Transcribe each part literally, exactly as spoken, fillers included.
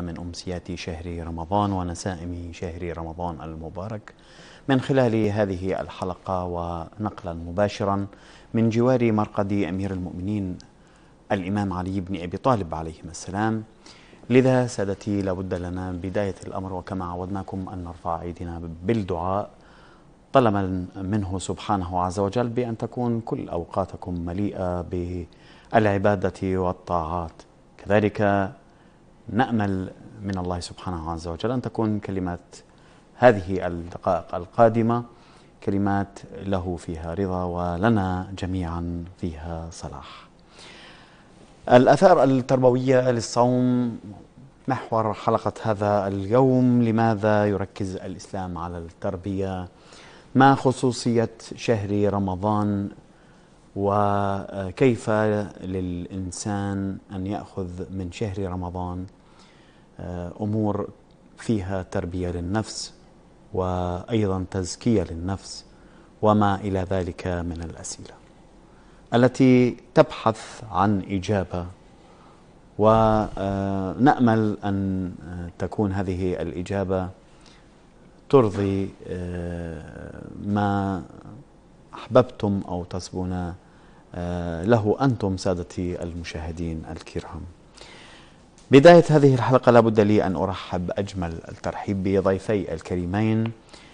من أمسيات شهر رمضان ونسائم شهر رمضان المبارك من خلال هذه الحلقة، ونقلا مباشرا من جوار مرقد أمير المؤمنين الإمام علي بن أبي طالب عليهما السلام. لذا سادتي لابد لنا بداية الأمر وكما عودناكم أن نرفع أيدينا بالدعاء طلبا منه سبحانه عز وجل بأن تكون كل أوقاتكم مليئة بالعبادة والطاعات. كذلك نأمل من الله سبحانه عز وجل أن تكون كلمات هذه الدقائق القادمة كلمات له فيها رضا ولنا جميعا فيها صلاح. الآثار التربوية للصوم محور حلقة هذا اليوم. لماذا يركز الإسلام على التربية؟ ما خصوصية شهر رمضان؟ وكيف للإنسان أن يأخذ من شهر رمضان أمور فيها تربية للنفس وأيضا تزكية للنفس وما إلى ذلك من الأسئلة التي تبحث عن إجابة، ونأمل أن تكون هذه الإجابة ترضي ما أحببتم أو تصبون له أنتم سادتي المشاهدين الكرام. بداية هذه الحلقة لابد لي أن أرحب أجمل الترحيب بضيفي الكريمين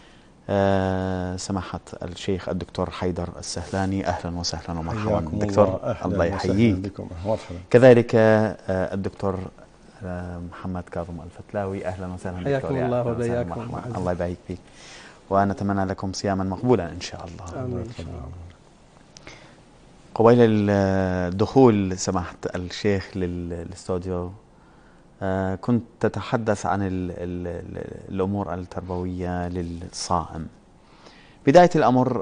سماحة الشيخ الدكتور حيدر السهلاني. أهلا وسهلا ومرحبا دكتور، الله يحييك. كذلك الدكتور محمد كاظم الفتلاوي. أهلا وسهلا حياكم الله وبياكم. الله يبارك فيك ونتمنى لكم صياما مقبولا إن شاء الله. آمين. قبيل الدخول سماحة الشيخ للاستوديو كنت تتحدث عن ال ال الأمور التربوية للصائم. بداية الأمر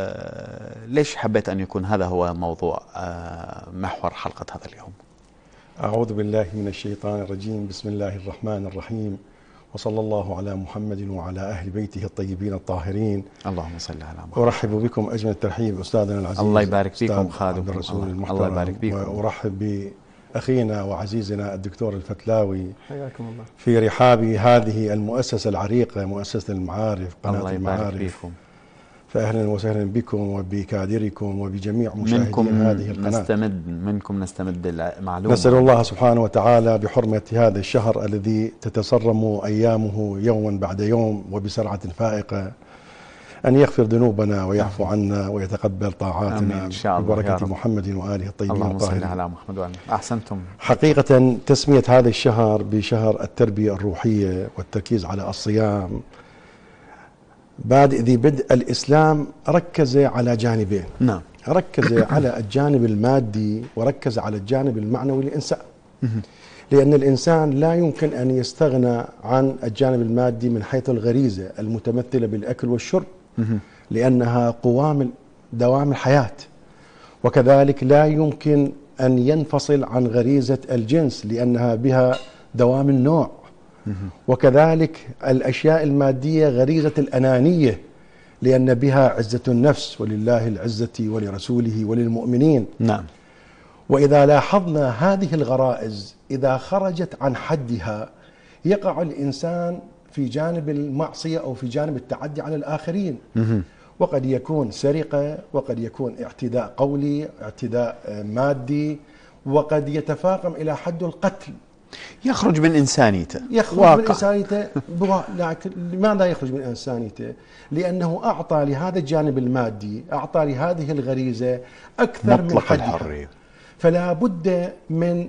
ليش حبيت أن يكون هذا هو موضوع محور حلقة هذا اليوم؟ أعوذ بالله من الشيطان الرجيم. بسم الله الرحمن الرحيم، وصلى الله على محمد وعلى أهل بيته الطيبين الطاهرين. اللهم صل على محمد. أرحب بكم أجمل الترحيب أستاذنا العزيز الله يبارك فيكم خادم الرسول المحترم. الله يبارك فيكم. وأرحب بأخينا وعزيزنا الدكتور الفتلاوي حياكم الله في رحاب هذه المؤسسة العريقة، مؤسسة المعارف، قناة الله المعارف. فيكم. فأهلا وسهلا بكم وبكادركم وبجميع مشاهدين هذه القناة. نستمد منكم نستمد المعلومة. نسأل الله سبحانه وتعالى بحرمة هذا الشهر الذي تتصرم أيامه يوما بعد يوم وبسرعة فائقة أن يغفر ذنوبنا ويعفو عنا ويتقبل طاعاتنا ببركة محمد وآله الطيبين اللهم الطاهرين. صل على محمد وآله. أحسنتم. حقيقة تسمية هذا الشهر بشهر التربية الروحية والتركيز على الصيام بادئ ذي بدء الإسلام ركز على جانبين. نعم. ركز على الجانب المادي وركز على الجانب المعنوي للإنسان، لأن الإنسان لا يمكن أن يستغنى عن الجانب المادي من حيث الغريزة المتمثلة بالأكل والشرب، لأنها قوام دوام الحياة. وكذلك لا يمكن أن ينفصل عن غريزة الجنس لأنها بها دوام النوع. وكذلك الأشياء المادية غريزة الأنانية لأن بها عزة النفس، ولله العزة ولرسوله وللمؤمنين. نعم. وإذا لاحظنا هذه الغرائز إذا خرجت عن حدها يقع الإنسان في جانب المعصية أو في جانب التعدي على الآخرين. وقد يكون سرقة، وقد يكون اعتداء قولي، اعتداء مادي، وقد يتفاقم إلى حد القتل. يخرج من إنسانيته. يخرج واقع. من إنسانيته. لكن لماذا يخرج من إنسانيته؟ لأنه أعطى لهذا الجانب المادي، أعطى لهذه الغريزة أكثر من حدها. الحرية. فلا بد من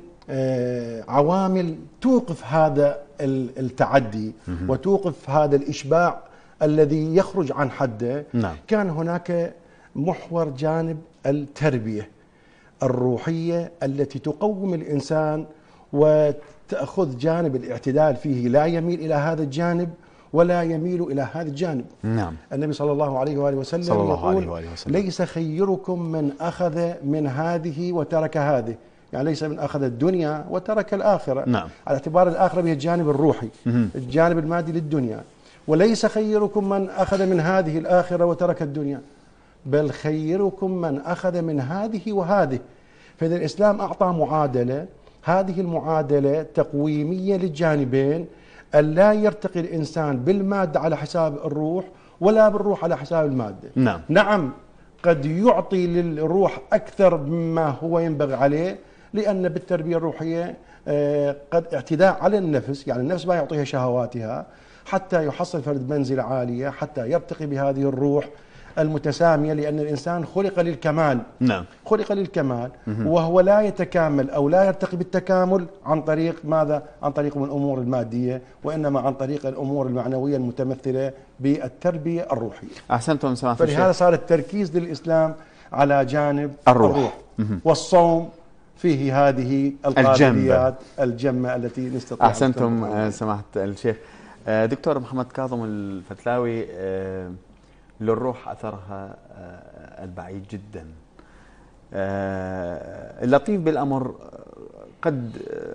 عوامل توقف هذا التعدي وتوقف هذا الإشباع الذي يخرج عن حده. نعم. كان هناك محور جانب التربية الروحية التي تقوم الإنسان وتأخذ جانب الاعتدال فيه، لا يميل إلى هذا الجانب ولا يميل إلى هذا الجانب. نعم. النبي صلى الله عليه وآله وسلم صلى الله يقول عليه وآله وسلم: ليس خيركم من أخذ من هذه وترك هذه، يعني ليس من أخذ الدنيا وترك الآخرة. نعم. على اعتبار الآخرة هي الجانب الروحي، الجانب المادي للدنيا. وليس خيركم من أخذ من هذه الآخرة وترك الدنيا، بل خيركم من أخذ من هذه وهذه. فإذا الإسلام أعطى معادلة هذه المعادلة تقويمية للجانبين، أن لا يرتقي الإنسان بالمادة على حساب الروح ولا بالروح على حساب المادة. نعم. نعم قد يعطي للروح أكثر مما هو ينبغي عليه، لأن بالتربية الروحية قد اعتداء على النفس، يعني النفس ما يعطيها شهواتها حتى يحصل فرد منزلة عالية، حتى يرتقي بهذه الروح المتسامية، لأن الإنسان خلق للكمال. نعم. خلق للكمال، وهو لا يتكامل أو لا يرتقي بالتكامل عن طريق ماذا؟ عن طريق من الأمور المادية، وإنما عن طريق الأمور المعنوية المتمثلة بالتربية الروحية. أحسنتم سماحة الشيخ. فلهذا صار التركيز للإسلام على جانب الروح, الروح. والصوم فيه هذه القابليات الجمة التي نستطيع. أحسنتم سماحة الشيخ. دكتور محمد كاظم الفتلاوي، للروح أثرها البعيد جدا. اللطيف بالأمر، قد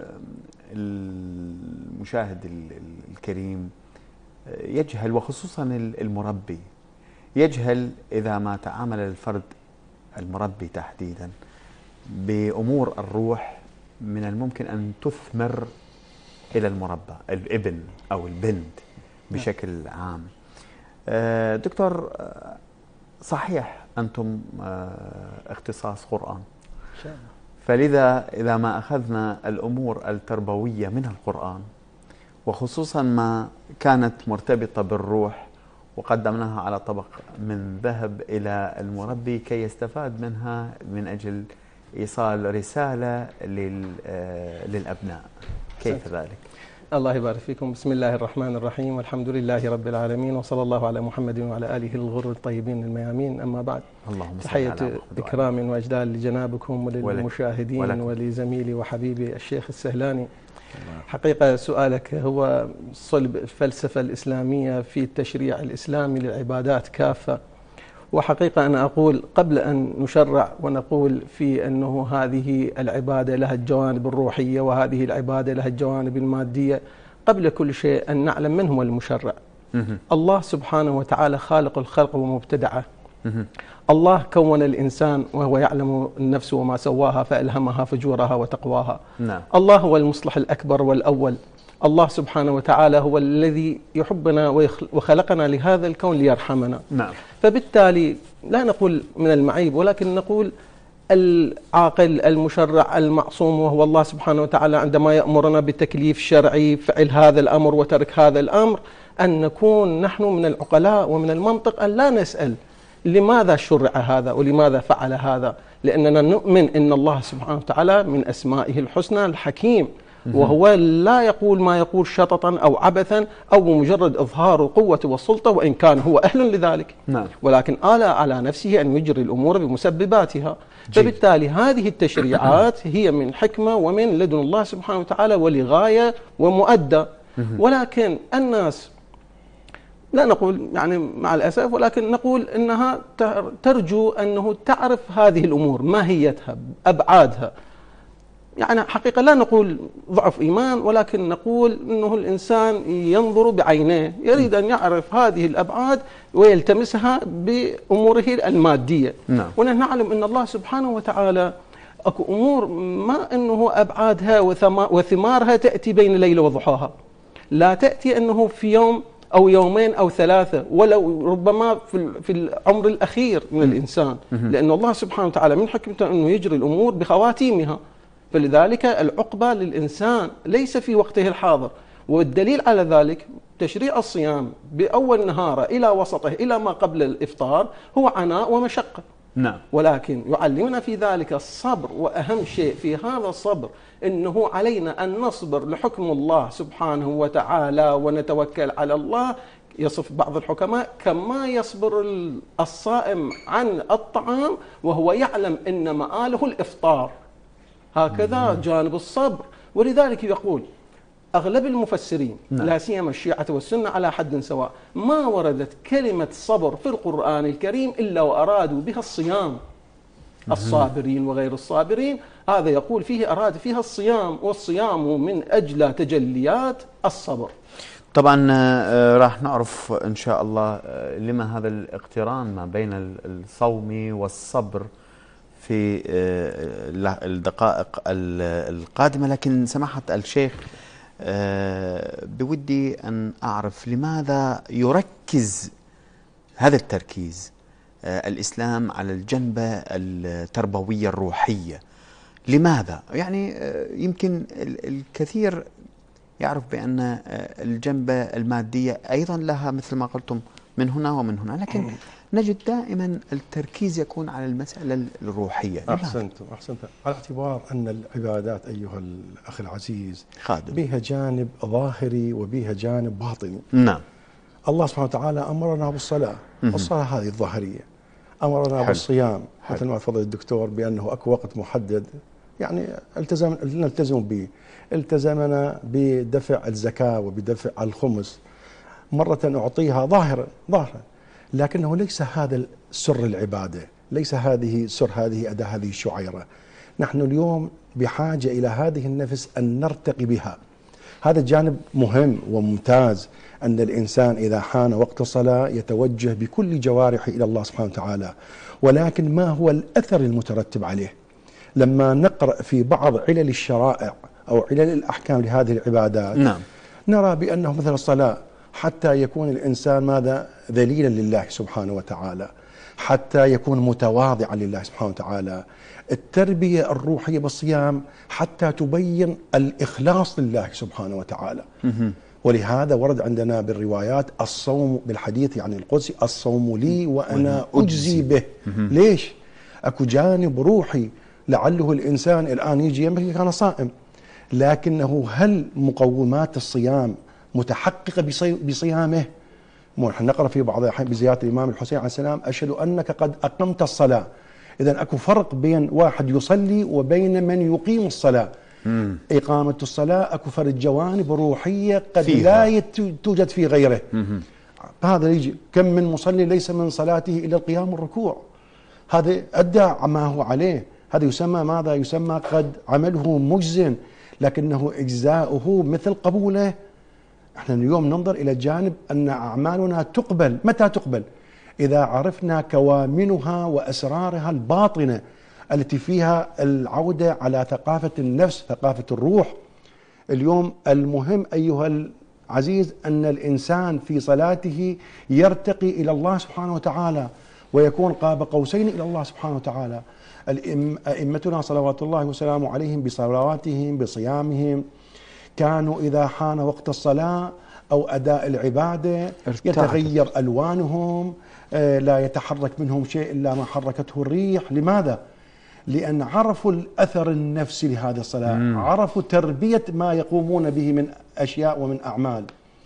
المشاهد الكريم يجهل، وخصوصا المربي يجهل إذا ما تعامل الفرد المربي تحديدا بأمور الروح، من الممكن أن تثمر إلى المربى الابن أو البنت بشكل عام. دكتور، صحيح أنتم اختصاص قرآن، فلذا إذا ما أخذنا الأمور التربوية من القرآن، وخصوصا ما كانت مرتبطة بالروح، وقدمناها على طبق من ذهب إلى المربي كي يستفاد منها من أجل إيصال رسالة للأبناء، كيف ذلك؟ الله يبارك فيكم. بسم الله الرحمن الرحيم، والحمد لله رب العالمين، وصلى الله على محمد وعلى آله الغر الطيبين الميامين. أما بعد، تحية إكرام وإجلال لجنابكم وللمشاهدين ولكم. ولزميلي وحبيبي الشيخ السهلاني. حقيقة سؤالك هو صلب الفلسفة الإسلامية في التشريع الإسلامي للعبادات كافة. وحقيقة أنا أقول قبل أن نشرع ونقول في أنه هذه العبادة لها الجوانب الروحية وهذه العبادة لها الجوانب المادية، قبل كل شيء أن نعلم من هو المشرع. الله سبحانه وتعالى خالق الخلق ومبتدعه. الله كون الإنسان وهو يعلم النفس وما سواها فألهمها فجورها وتقواها. نعم. الله هو المصلح الأكبر والأول. الله سبحانه وتعالى هو الذي يحبنا وخلقنا لهذا الكون ليرحمنا. نعم. فبالتالي لا نقول من المعيب، ولكن نقول العاقل المشرع المعصوم وهو الله سبحانه وتعالى عندما يأمرنا بتكليف شرعي فعل هذا الأمر وترك هذا الأمر، أن نكون نحن من العقلاء ومن المنطق أن لا نسأل لماذا شرع هذا ولماذا فعل هذا، لأننا نؤمن أن الله سبحانه وتعالى من أسمائه الحسنى الحكيم، وهو لا يقول ما يقول شططا أو عبثا أو بمجرد إظهار القوة والسلطة، وإن كان هو أهل لذلك. نعم. ولكن آل على نفسه أن يجري الأمور بمسبباتها. فبالتالي هذه التشريعات هي من حكمة ومن لدن الله سبحانه وتعالى ولغاية ومؤدى. ولكن الناس لا نقول يعني مع الأسف، ولكن نقول أنها ترجو أنه تعرف هذه الأمور ماهيتها أبعادها. يعني حقيقة لا نقول ضعف إيمان، ولكن نقول أنه الإنسان ينظر بعينيه، يريد أن يعرف هذه الأبعاد ويلتمسها بأموره المادية. نعم. ونحن نعلم أن الله سبحانه وتعالى أكو أمور ما أنه أبعادها وثمارها تأتي بين ليلة وضحاها، لا تأتي أنه في يوم أو يومين أو ثلاثة، ولو ربما في في العمر الأخير من الإنسان، لأن الله سبحانه وتعالى من حكمته أنه يجري الأمور بخواتيمها. فلذلك العقبة للإنسان ليس في وقته الحاضر. والدليل على ذلك تشريع الصيام بأول نهاره إلى وسطه إلى ما قبل الإفطار هو عناء ومشقة. نعم. ولكن يعلمنا في ذلك الصبر، وأهم شيء في هذا الصبر أنه علينا أن نصبر لحكم الله سبحانه وتعالى ونتوكل على الله. يصف بعض الحكماء كما يصبر الصائم عن الطعام وهو يعلم أن مآله الإفطار، هكذا جانب الصبر. ولذلك يقول أغلب المفسرين نعم. لا سيما الشيعة والسنة على حد سواء ما وردت كلمة صبر في القرآن الكريم إلا وأرادوا بها الصيام. الصابرين وغير الصابرين، هذا يقول فيه أراد فيها الصيام، والصيام من أجل تجليات الصبر. طبعا راح نعرف إن شاء الله لما هذا الاقتران ما بين الصوم والصبر في الدقائق القادمة، لكن سماحة الشيخ بودي أن أعرف لماذا يركز هذا التركيز الإسلام على الجنبة التربوية الروحية؟ لماذا؟ يعني يمكن الكثير يعرف بأن الجنبة المادية أيضا لها مثل ما قلتم من هنا ومن هنا، لكن نجد دائما التركيز يكون على المسألة الروحية. أحسنتم أحسنتم على اعتبار أن العبادات أيها الأخ العزيز خادم بها جانب ظاهري وبها جانب باطني. نعم. الله سبحانه وتعالى أمرنا بالصلاة، الصلاة هذه الظاهرية. أمرنا حل. بالصيام حل. مثل ما تفضل الدكتور بأنه أكو وقت محدد يعني التزم نلتزم به. التزمنا بدفع الزكاة وبدفع الخمس، مرة أعطيها ظاهرا ظاهرا، لكنه ليس هذا سر العبادة، ليس هذه سر هذه أداة هذه الشعيرة. نحن اليوم بحاجة إلى هذه النفس أن نرتقي بها. هذا الجانب مهم وممتاز، أن الإنسان إذا حان وقت الصلاة يتوجه بكل جوارحه إلى الله سبحانه وتعالى. ولكن ما هو الأثر المترتب عليه؟ لما نقرأ في بعض علل الشرائع أو علل الأحكام لهذه العبادات، نعم. نرى بأنه مثل الصلاة حتى يكون الإنسان ماذا؟ ذليلا لله سبحانه وتعالى، حتى يكون متواضعا لله سبحانه وتعالى. التربية الروحية بالصيام حتى تبين الإخلاص لله سبحانه وتعالى. ولهذا ورد عندنا بالروايات الصوم بالحديث يعني القدسي: الصوم لي وأنا أجزي به. ليش؟ أكو جانب روحي، لعله الإنسان الآن يجي يمكن كان صائم، لكنه هل مقومات الصيام متحققة بصيامه؟ نحن نقرأ في بعض الأحيان بزيارة الإمام الحسين عليه السلام: أشهد أنك قد أقمت الصلاة. إذن أكو فرق بين واحد يصلي وبين من يقيم الصلاة. مم. إقامة الصلاة أكو فرق جوانب روحية قد فيها. لا توجد في غيره. مم. هذا يجي كم من مصلي ليس من صلاته إلى القيام والركوع، هذا أدى ما هو عليه، هذا يسمى ماذا؟ يسمى قد عمله مجزٍ، لكنه إجزاؤه مثل قبوله. احنا اليوم ننظر إلى الجانب أن أعمالنا تقبل. متى تقبل؟ إذا عرفنا كوامنها وأسرارها الباطنة التي فيها العودة على ثقافة النفس، ثقافة الروح. اليوم المهم أيها العزيز أن الإنسان في صلاته يرتقي إلى الله سبحانه وتعالى ويكون قاب قوسين إلى الله سبحانه وتعالى. أئمتنا صلوات الله وسلامه عليهم بصلواتهم بصيامهم كانوا إذا حان وقت الصلاة أو أداء العبادة يتغير ألوانهم، لا يتحرك منهم شيء إلا ما حركته الريح. لماذا؟ لأن عرفوا الأثر النفسي لهذه الصلاة. مم. عرفوا تربية ما يقومون به من أشياء ومن أعمال.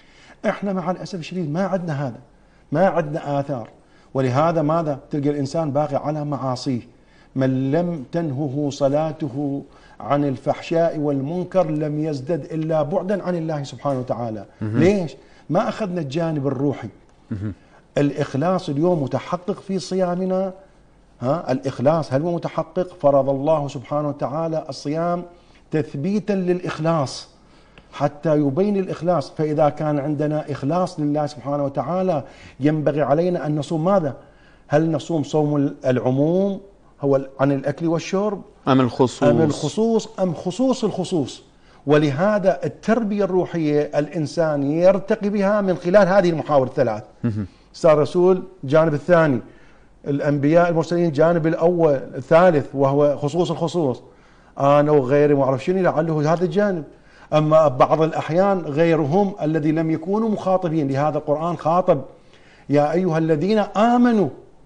إحنا مع الأسف الشديد ما عندنا هذا، ما عندنا آثار. ولهذا ماذا؟ تلقى الإنسان باقي على معاصيه. من لم تنهه صلاته عن الفحشاء والمنكر لم يزدد إلا بعدا عن الله سبحانه وتعالى. مم. ليش؟ ما أخذنا الجانب الروحي. مم. الإخلاص اليوم متحقق في صيامنا. ها الإخلاص هل هو متحقق؟ فرض الله سبحانه وتعالى الصيام تثبيتا للإخلاص حتى يبين الإخلاص. فإذا كان عندنا إخلاص لله سبحانه وتعالى ينبغي علينا أن نصوم ماذا؟ هل نصوم صوم العموم هو عن الأكل والشرب أم الخصوص أم الخصوص أم خصوص الخصوص؟ ولهذا التربية الروحية الإنسان يرتقي بها من خلال هذه المحاور الثلاث. صار الرسول الجانب الثاني، الأنبياء المرسلين الجانب الأول الثالث وهو خصوص الخصوص، أنا وغيري ما أعرف شنو لعله هذا الجانب. أما بعض الأحيان غيرهم الذي لم يكونوا مخاطبين، لهذا القرآن خاطب يا أيها الذين آمنوا،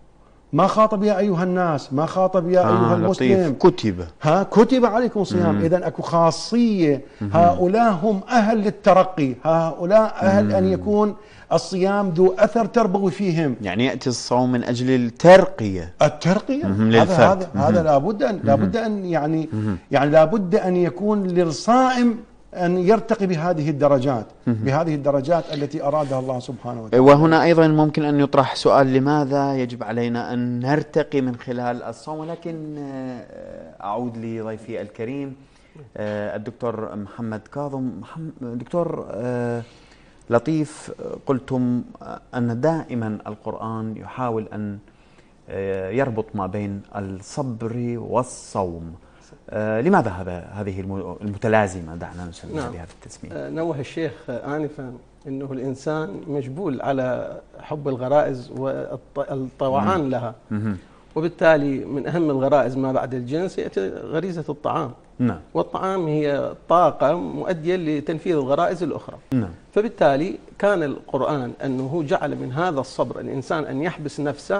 ما خاطب يا أيها الناس، ما خاطب يا آه أيها المسلم. كتب ها كتب عليكم صيام. إذن أكو خاصية. هؤلاء هم أهل للترقي، هؤلاء أهل مم. أن يكون الصيام ذو أثر تربوي فيهم. يعني يأتي الصوم من أجل الترقية. الترقية هذا هذا هذا لابد أن لابد أن يعني مم. يعني لابد أن يكون للصائم أن يرتقي بهذه الدرجات، بهذه الدرجات التي أرادها الله سبحانه وتعالى. وهنا أيضا ممكن أن يطرح سؤال: لماذا يجب علينا أن نرتقي من خلال الصوم؟ ولكن أعود لضيفي الكريم الدكتور محمد كاظم. دكتور لطيف، قلتم أن دائما القرآن يحاول أن يربط ما بين الصبر والصوم. لماذا هذا هذه المتلازمة دعنا نسميها نعم. بهذا التسمية؟ نوه الشيخ آنفا أنه الإنسان مجبول على حب الغرائز والطوعان لها، وبالتالي من أهم الغرائز ما بعد الجنس يأتي غريزة الطعام. نعم. والطعام هي طاقة مؤدية لتنفيذ الغرائز الأخرى. نعم. فبالتالي كان القرآن أنه جعل من هذا الصبر الإنسان أن يحبس نفسه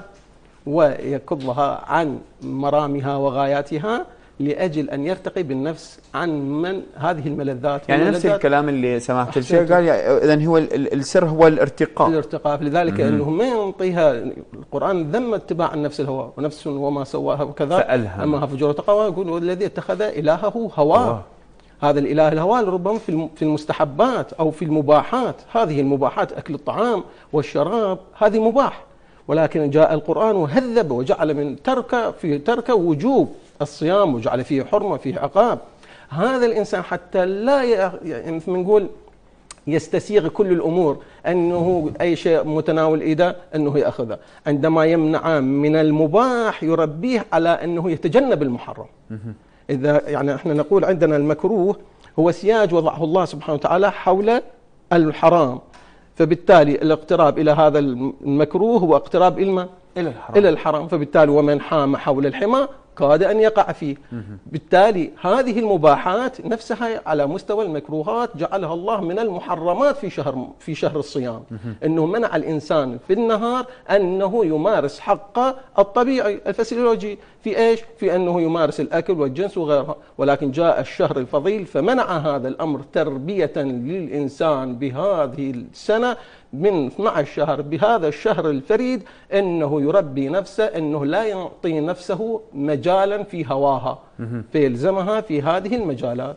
ويكضها عن مرامها وغاياتها لأجل أن يرتقي بالنفس عن من هذه الملذات. يعني نفس الكلام اللي سماحة الشيخ قال، إذن هو السر هو الارتقاء. الارتقاء، لذلك أنه ما ينطيها القرآن ذم اتباع النفس الهوى، ونفس وما سواها وكذا فألهمها فجور تقواها. يقول والذي اتخذ إلهه هواه. هذا الإله الهوى ربما في المستحبات أو في المباحات. هذه المباحات أكل الطعام والشراب هذه مباح، ولكن جاء القرآن وهذب وجعل من ترك في ترك وجوب الصيام، وجعل فيه حرمة فيه عقاب. هذا الإنسان حتى لا يعني نقول يستسيغ كل الأمور أنه أي شيء متناول إيده أنه يأخذه، عندما يمنع من المباح يربيه على أنه يتجنب المحرم. إذا يعني احنا نقول عندنا المكروه هو سياج وضعه الله سبحانه وتعالى حول الحرام، فبالتالي الاقتراب إلى هذا المكروه هو اقتراب إلى الحرام. إلى الحرام، فبالتالي ومن حام حول الحمى كاد أن يقع فيه. بالتالي هذه المباحات نفسها على مستوى المكروهات جعلها الله من المحرمات في شهر في شهر الصيام، أنه منع الإنسان في النهار أنه يمارس حقه الطبيعي الفسيولوجي في إيش؟ في أنه يمارس الأكل والجنس وغيرها، ولكن جاء الشهر الفضيل فمنع هذا الأمر تربية للإنسان بهذه السنة من اثني عشر شهر بهذا الشهر الفريد، أنه يربي نفسه أنه لا يعطي نفسه مجالا في هواها فيلزمها في هذه المجالات.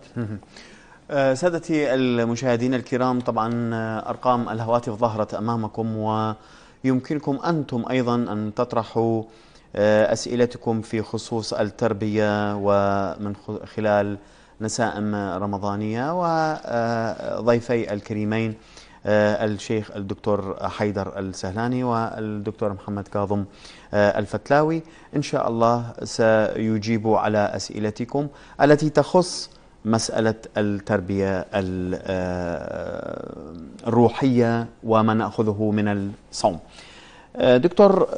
سادتي المشاهدين الكرام، طبعا أرقام الهواتف ظهرت أمامكم، ويمكنكم أنتم أيضا أن تطرحوا أسئلتكم في خصوص التربية ومن خلال نسائم رمضانية. وضيفي الكريمين الشيخ الدكتور حيدر السهلاني والدكتور محمد كاظم الفتلاوي إن شاء الله سيجيبوا على أسئلتكم التي تخص مسألة التربية الروحية وما نأخذه من الصوم. دكتور،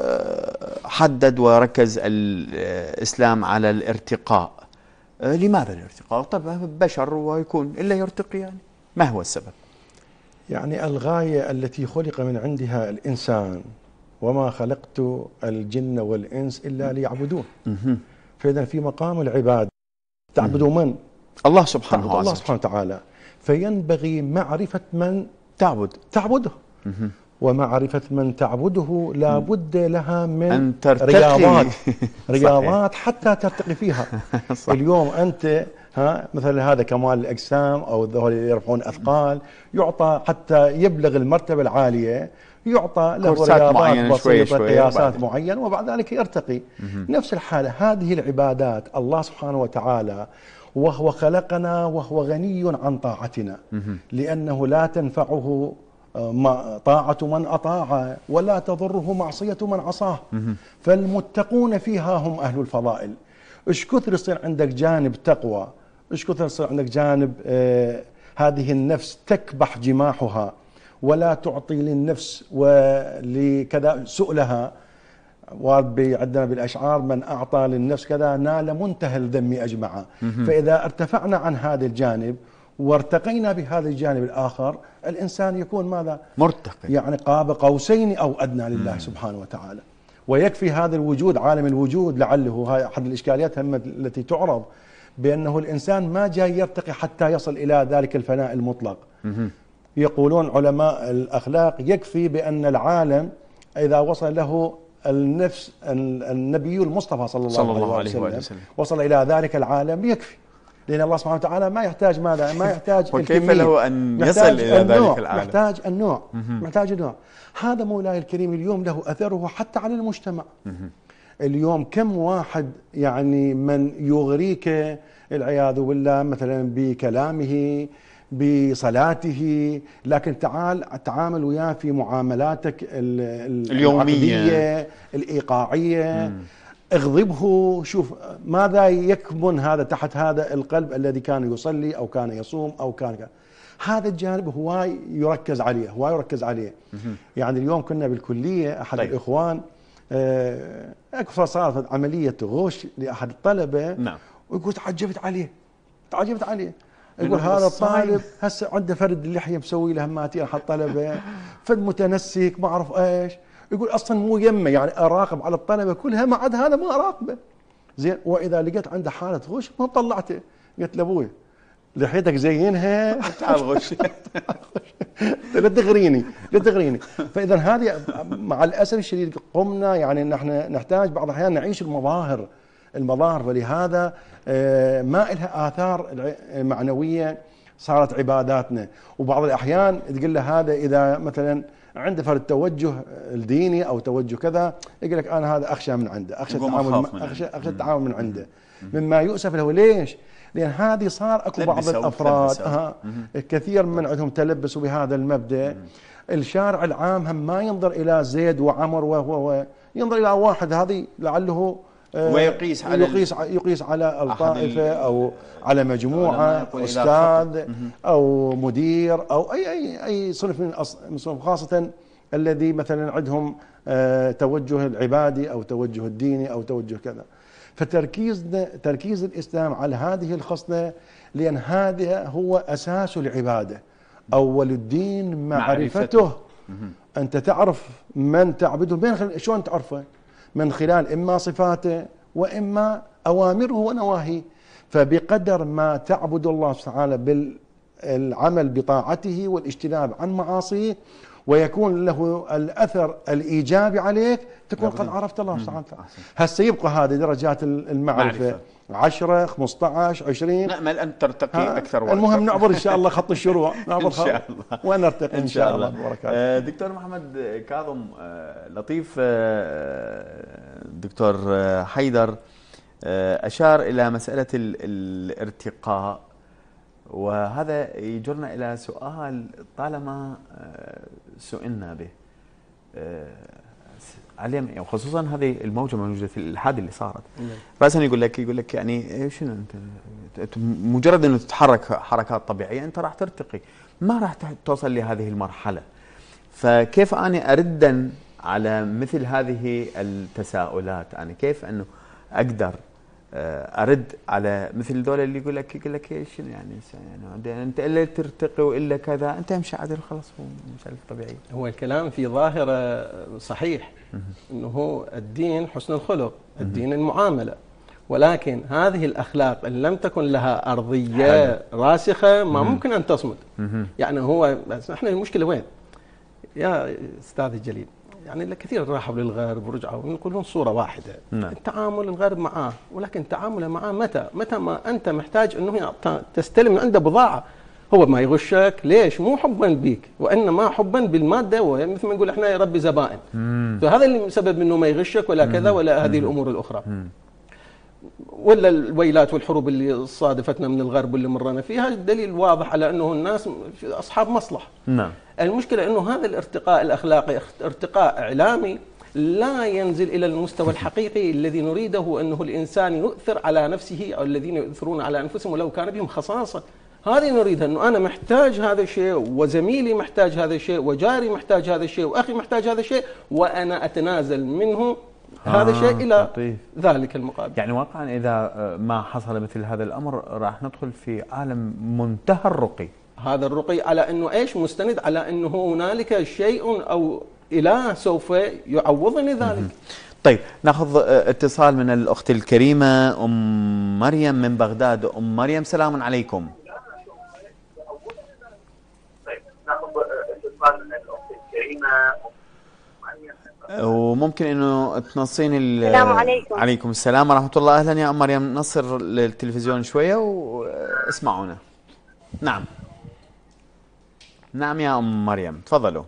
حدد وركز الإسلام على الارتقاء. لماذا الارتقاء؟ طبعا بشر ويكون إلا يرتقي، يعني ما هو السبب؟ يعني الغاية التي خلق من عندها الإنسان، وما خلقت الجن والإنس إلا ليعبدون. فإذا في مقام العبادة تعبدوا من؟ الله سبحانه وتعالى. الله سبحانه وتعالى، فينبغي معرفة من تعبد تعبده. ومعرفة من تعبده لا بد لها من أن رياضات رياضات حتى ترتقي فيها. اليوم أنت ها مثل هذا كمال الأجسام أو الذول اللي يرفعون أثقال، يعطى حتى يبلغ المرتبة العالية يعطى له رياضات بسيطة قياسات معينة وبعد ذلك يرتقي. نفس الحالة هذه العبادات الله سبحانه وتعالى وهو خلقنا وهو غني عن طاعتنا، لأنه لا تنفعه طاعة من أطاع ولا تضره معصية من عصاه. فالمتقون فيها هم أهل الفضائل. إيش كثر يصير عندك جانب تقوى، إيش كثر يصير عندك جانب آه هذه النفس تكبح جماحها ولا تعطي للنفس ولكذا سؤلها. وارد عندنا بالأشعار من أعطى للنفس كذا نال منتهى الذم أجمعا. فإذا ارتفعنا عن هذا الجانب وارتقينا بهذا الجانب الآخر، الإنسان يكون ماذا؟ مرتقي، يعني قاب قوسين أو أدنى لله مم. سبحانه وتعالى. ويكفي هذا الوجود، عالم الوجود، لعله هاي أحد الإشكاليات التي تعرض بأنه الإنسان ما جاي يرتقي حتى يصل إلى ذلك الفناء المطلق. مم. يقولون علماء الأخلاق يكفي بأن العالم إذا وصل له النفس النبي المصطفى صلى الله, صلى الله عليه, عليه وسلم وصل إلى ذلك العالم يكفي، لأن الله سبحانه وتعالى ما يحتاج ماذا؟ ما يحتاج وكيف له أن يصل إلى ذلك العالم؟ محتاج النوع، محتاج النوع. هذا مولاي الكريم اليوم له أثره حتى على المجتمع. اليوم كم واحد يعني من يغريك العياذ بالله مثلا بكلامه، بصلاته، لكن تعال تعامل وياه في معاملاتك اليومية الإيقاعية. مم. اغضبه، شوف ماذا يكمن هذا تحت هذا القلب الذي كان يصلي أو كان يصوم أو كان, كان. هذا الجانب هو يركز عليه هو يركز عليه مم. يعني اليوم كنا بالكلية أحد طيب. الإخوان أكثر صارت عملية غش لأحد الطلبة. نعم. ويقول تعجبت عليه تعجبت عليه يقول هذا الطالب هسه عنده فرد اللحية مسوي له هماتين حق طلبة، فد متنسك ما أعرف إيش، يقول أصلا مو يمه يعني أراقب على الطلبة كلها، ما عاد هذا ما أراقبه زين. وإذا لقيت عنده حالة غش ما طلعته، قلت لأبوي لحيتك زينها تعال غش لا تغريني لا تغريني. فإذا هذه مع الأسف الشديد قمنا يعني نحن نحتاج بعض الأحيان نعيش المظاهر المظاهر فلهذا ما لها آثار معنوية صارت عباداتنا. وبعض الأحيان تقول له هذا إذا مثلا عنده فرد توجه الديني أو توجه كذا، يقول لك أنا هذا أخشى من عنده، أخشى التعامل أخشى أخشى التعامل من عنده. مما يؤسف له ليش؟ لأن هذه صار أكو بعض الأفراد آه كثير من عندهم تلبسوا بهذا المبدأ. الشارع العام هم ما ينظر إلى زيد وعمر وهو ينظر إلى واحد هذه لعله ويقيس على يقيس يقيس على الطائفة أو على مجموعة أستاذ أو مدير أو أي أي أي صنف من الصنف، خاصة الذي مثلا عندهم توجه العبادي أو توجه الديني أو توجه كذا. فتركيزنا تركيز الإسلام على هذه الخصلة، لأن هذا هو أساس العبادة. أول الدين معرفته, معرفته. أنت تعرف من تعبده، من شلون تعرفه؟ من خلال إما صفاته وإما أوامره ونواهيه. فبقدر ما تعبد الله سبحانه بالعمل بطاعته والاجتناب عن معاصيه ويكون له الأثر الإيجابي عليك، تكون قد عرفت الله سبحانه وتعالى. هسه يبقى هذه درجات المعرفة معرفة. عشرة خمسة عشر عشرين، نأمل أن ترتقي أكثر وأكثر. المهم نعبر إن شاء الله خط الشروع نعبر إن شاء الله ونرتقي إن شاء الله ببركاته. دكتور محمد كاظم لطيف، دكتور حيدر أشار إلى مسألة الارتقاء، وهذا يجرنا إلى سؤال طالما سئلنا به علينا، وخصوصا هذه الموجة موجودة في الإلحاد اللي صارت. رأسا يقول لك يقول لك يعني شنو أنت مجرد أنه تتحرك حركات طبيعية أنت راح ترتقي، ما راح توصل لهذه المرحلة. فكيف أنا أردا على مثل هذه التساؤلات؟ أنا كيف أنه أقدر أرد على مثل دول اللي يقول لك يقول لك شنو يعني يعني أنت إلا ترتقي وإلا كذا، أنت امشي عادل خلاص مسألة طبيعية. هو الكلام في ظاهرة صحيح أنه هو الدين حسن الخلق، الدين المعاملة، ولكن هذه الأخلاق إن لم تكن لها أرضية راسخة ما ممكن أن تصمد. يعني هو بس احنا المشكلة وين يا أستاذ الجليل؟ يعني كثير راحوا للغرب ورجعوا يقولون صورة واحدة. نعم. التعامل الغرب معاه، ولكن تعامله معاه متى؟ متى ما أنت محتاج أنه تستلم من عنده بضاعة. هو ما يغشك، ليش؟ مو حبا بيك وإنما حبا بالمادة، ومثل ما نقول احنا يا ربي زبائن. مم. فهذا اللي سبب انه ما يغشك ولا كذا ولا هذه الأمور الأخرى. مم. ولا الويلات والحروب اللي صادفتنا من الغرب واللي مرنا فيها دليل واضح على أنه الناس أصحاب مصلحة. نعم. المشكلة أنه هذا الارتقاء الأخلاقي ارتقاء إعلامي لا ينزل إلى المستوى الحقيقي الذي نريده، أنه الإنسان يؤثر على نفسه أو الذين يؤثرون على أنفسهم ولو كان بهم خصاصة. هذه نريدها، أنه أنا محتاج هذا الشيء وزميلي محتاج هذا الشيء وجاري محتاج هذا الشيء وأخي محتاج هذا الشيء، وأنا أتنازل منه هذا الشيء إلى لطيف. ذلك المقابل. يعني واقعا إذا ما حصل مثل هذا الأمر راح ندخل في عالم منتهى الرقي. هذا الرقي على أنه إيش؟ مستند على أنه هنالك شيء أو إله سوف يعوضني ذلك. طيب ناخذ اتصال من الأخت الكريمة أم مريم من بغداد. أم مريم سلام عليكم. طيب ناخذ اتصال من الأخت الكريمة. وممكن انه تنصين السلام عليكم. عليكم السلام ورحمه الله. اهلا يا ام مريم، نصر التلفزيون شويه واسمعونا. نعم نعم يا ام مريم تفضلوا.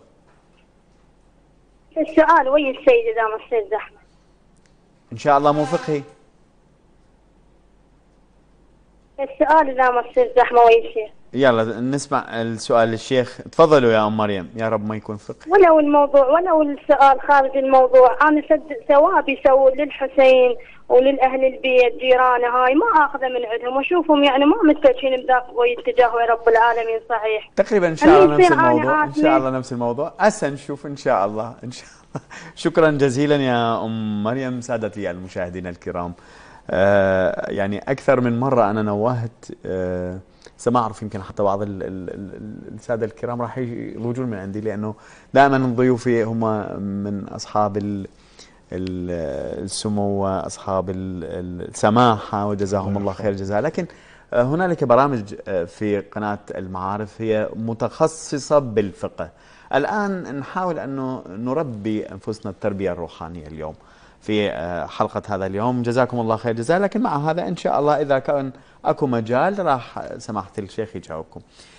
السؤال ويا السيد اذا ما تصير زحمه. ان شاء الله مو فقهي. السؤال اذا ما تصير زحمه ويا الشيخ. يلا نسمع السؤال الشيخ. تفضلوا يا ام مريم. يا رب ما يكون فقه. ولو الموضوع ولو السؤال خارج الموضوع، انا ثواب يسووا للحسين وللاهل البيت جيرانه هاي ما اخذه من عندهم واشوفهم يعني ما متجهين بذاك ويتجاهوا يا رب العالمين. صحيح تقريبا ان شاء الله نفس الموضوع. ان شاء الله نفس الموضوع. هسه نشوف ان شاء الله ان شاء الله. شكرا جزيلا يا ام مريم. سادتي المشاهدين الكرام، آه يعني اكثر من مره انا نوهت، آه ما اعرف يمكن حتى بعض ال ال الساده الكرام راح يضوجون من عندي، لانه دائما ضيوفي هم من اصحاب ال السمو واصحاب السماحه وجزاهم الله خير الجزاء. لكن هنالك برامج في قناه المعارف هي متخصصه بالفقه. الان نحاول انه نربي انفسنا التربيه الروحانيه اليوم في حلقه هذا اليوم. جزاكم الله خير جزاء. لكن مع هذا ان شاء الله اذا كان اكو مجال راح سماحه الشيخ يجاوبكم.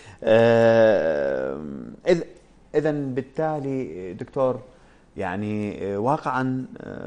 اذا بالتالي دكتور، يعني واقعا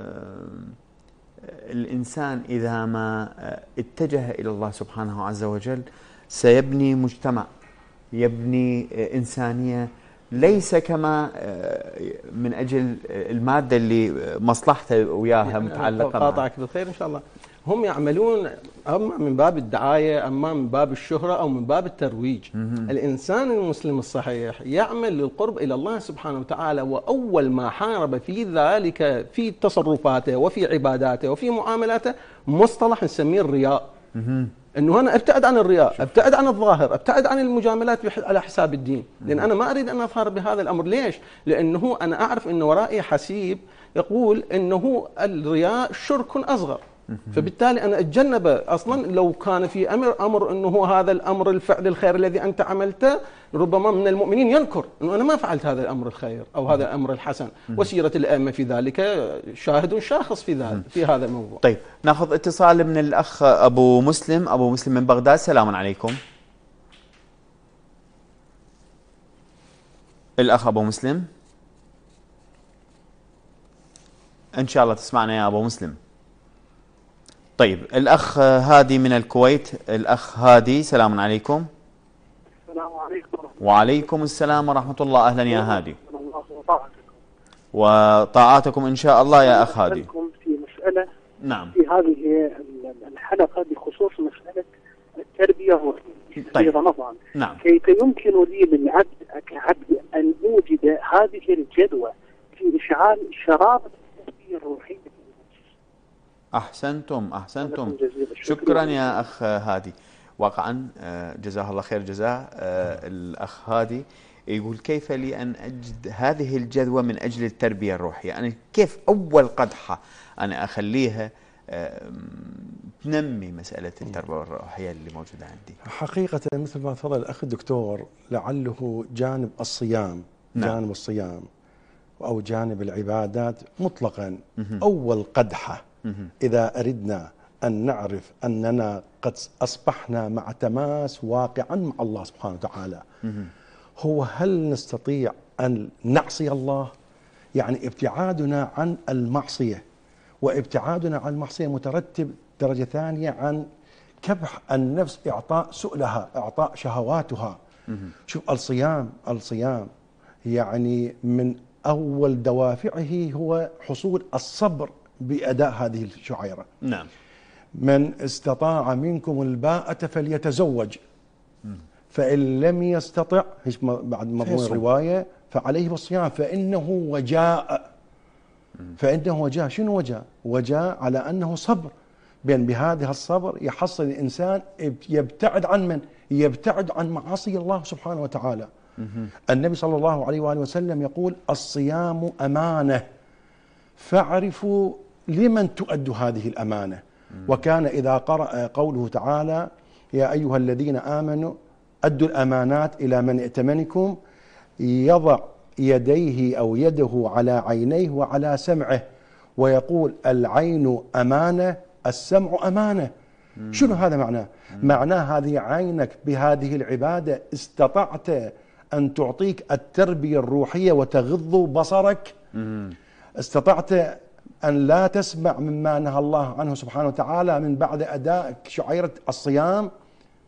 الإنسان إذا ما اتجه إلى الله سبحانه عز وجل سيبني مجتمع، يبني إنسانية، ليس كما من أجل المادة اللي مصلحته وياها متعلقة. قاطعك بالخير إن شاء الله. هم يعملون أما من باب الدعاية، أما من باب الشهرة، أو من باب الترويج. الإنسان المسلم الصحيح يعمل للقرب إلى الله سبحانه وتعالى، وأول ما حارب في ذلك في تصرفاته وفي عباداته وفي معاملاته مصطلح نسميه الرياء. انه انا ابتعد عن الرياء، ابتعد عن الظاهر، ابتعد عن المجاملات على حساب الدين، لان انا ما اريد ان اظهر بهذا الامر. ليش؟ لانه انا اعرف ان ورائي حسيب يقول انه الرياء شرك اصغر، فبالتالي انا اتجنبه. اصلا لو كان في امر امر انه هذا الامر الفعل الخير الذي انت عملته، ربما من المؤمنين ينكر انه انا ما فعلت هذا الامر الخير او هذا الامر الحسن، وسيره الائمه في ذلك شاهد شاخص في ذلك في هذا الموضوع. طيب ناخذ اتصال من الاخ ابو مسلم. ابو مسلم من بغداد، سلام عليكم. الاخ ابو مسلم ان شاء الله تسمعنا يا ابو مسلم. طيب الأخ هادي من الكويت. الأخ هادي، سلام عليكم. السلام عليكم. وعليكم السلام ورحمة الله. أهلا يا هادي. وطاعاتكم إن شاء الله يا أخ هادي. في مسألة نعم في هذه الحلقة بخصوص مسألة التربية في رمضان. نعم. كيف يمكن لي للعبد كعبد أن أوجد هذه الجدوى في إشعال شرارة التربية الروحية؟ أحسنتم أحسنتم شكرا يا أخ هادي. واقعا جزاه الله خير جزاه. الأخ هادي يقول كيف لي أن أجد هذه الجذوة من أجل التربية الروحية؟ يعني كيف أول قدحة أنا أخليها تنمي مسألة التربية الروحية اللي موجودة عندي؟ حقيقة مثل ما تفضل الأخ الدكتور، لعله جانب الصيام. نعم. جانب الصيام أو جانب العبادات مطلقا أول قدحة إذا أردنا أن نعرف أننا قد أصبحنا مع تماس واقعا مع الله سبحانه وتعالى، هو هل نستطيع أن نعصي الله؟ يعني ابتعادنا عن المعصية، وابتعادنا عن المعصية مترتب درجة ثانية عن كبح النفس، إعطاء سؤلها، إعطاء شهواتها. شوف الصيام الصيام يعني من أول دوافعه هو حصول الصبر بأداء هذه الشعيرة. نعم. من استطاع منكم الباءة فليتزوج، فإن لم يستطع بعد مضمون الرواية فعليه بالصيام فإنه وجاء. فإنه وجاء. شنو وجاء؟ وجاء على أنه صبر، بأن بهذا الصبر يحصل الإنسان يبتعد عن من؟ يبتعد عن معاصي الله سبحانه وتعالى. النبي صلى الله عليه وآله وسلم يقول الصيام أمانة فاعرفوا لمن تؤد هذه الأمانة. وكان إذا قرأ قوله تعالى يا أيها الذين آمنوا أدوا الأمانات إلى من ائتمنكم، يضع يديه أو يده على عينيه وعلى سمعه ويقول العين أمانة السمع أمانة. شنو هذا معناه؟ معناه هذه عينك بهذه العبادة استطعت أن تعطيك التربية الروحية وتغض بصرك، استطعت أن لا تسمع مما نهى الله عنه سبحانه وتعالى من بعد أداء شعيرة الصيام.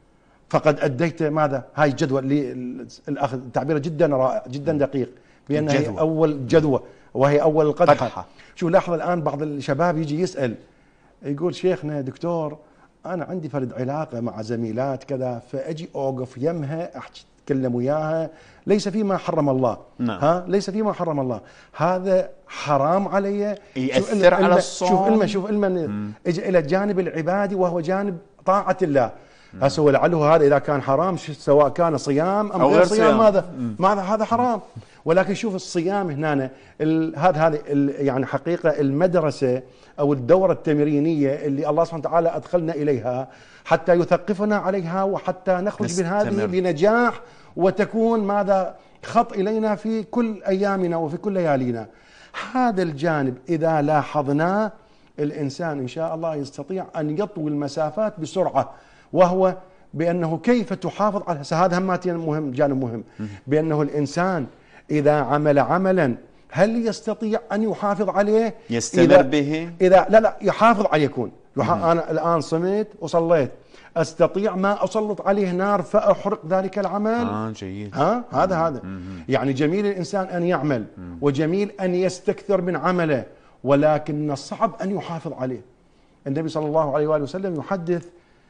فقد أديت ماذا؟ هاي الجدوى اللي الأخذ تعبيره جدا رائع جدا دقيق، بأنها هي أول جدوى وهي أول القدحة. شو لاحظ الآن بعض الشباب يجي يسأل يقول شيخنا دكتور أنا عندي فرد علاقة مع زميلات كذا، فأجي أوقف يمها أحكي أتكلم وياها، ليس فيما حرم الله. نعم. ها ليس فيما حرم الله، هذا حرام علي، يأثر على الصوم. شوف إلما شوف إلما اجى إلى الجانب العبادي وهو جانب طاعة الله. هسه ولعله هذا إذا كان حرام سواء كان صيام أم غير صيام، ماذا ماذا هذا حرام. ولكن شوف الصيام هنا هذا هذه يعني حقيقة المدرسة أو الدورة التمرينية اللي الله سبحانه وتعالى أدخلنا إليها حتى يثقفنا عليها وحتى نخرج من هذه بنجاح، وتكون ماذا خط إلينا في كل أيامنا وفي كل ليالينا. هذا الجانب إذا لاحظناه الإنسان إن شاء الله يستطيع أن يطوي المسافات بسرعة، وهو بأنه كيف تحافظ على هذا هماتين مهم، جانب مهم، بأنه الإنسان إذا عمل عملا هل يستطيع أن يحافظ عليه؟ يستمر إذا به؟ إذا لا لا يحافظ عليه يكون. أنا الآن صمت وصليت، أستطيع ما أسلط عليه نار فأحرق ذلك العمل؟ آه جيد. ها هذا هذا يعني جميل الإنسان أن يعمل وجميل أن يستكثر من عمله، ولكن الصعب أن يحافظ عليه. النبي صلى الله عليه وآله وسلم يحدث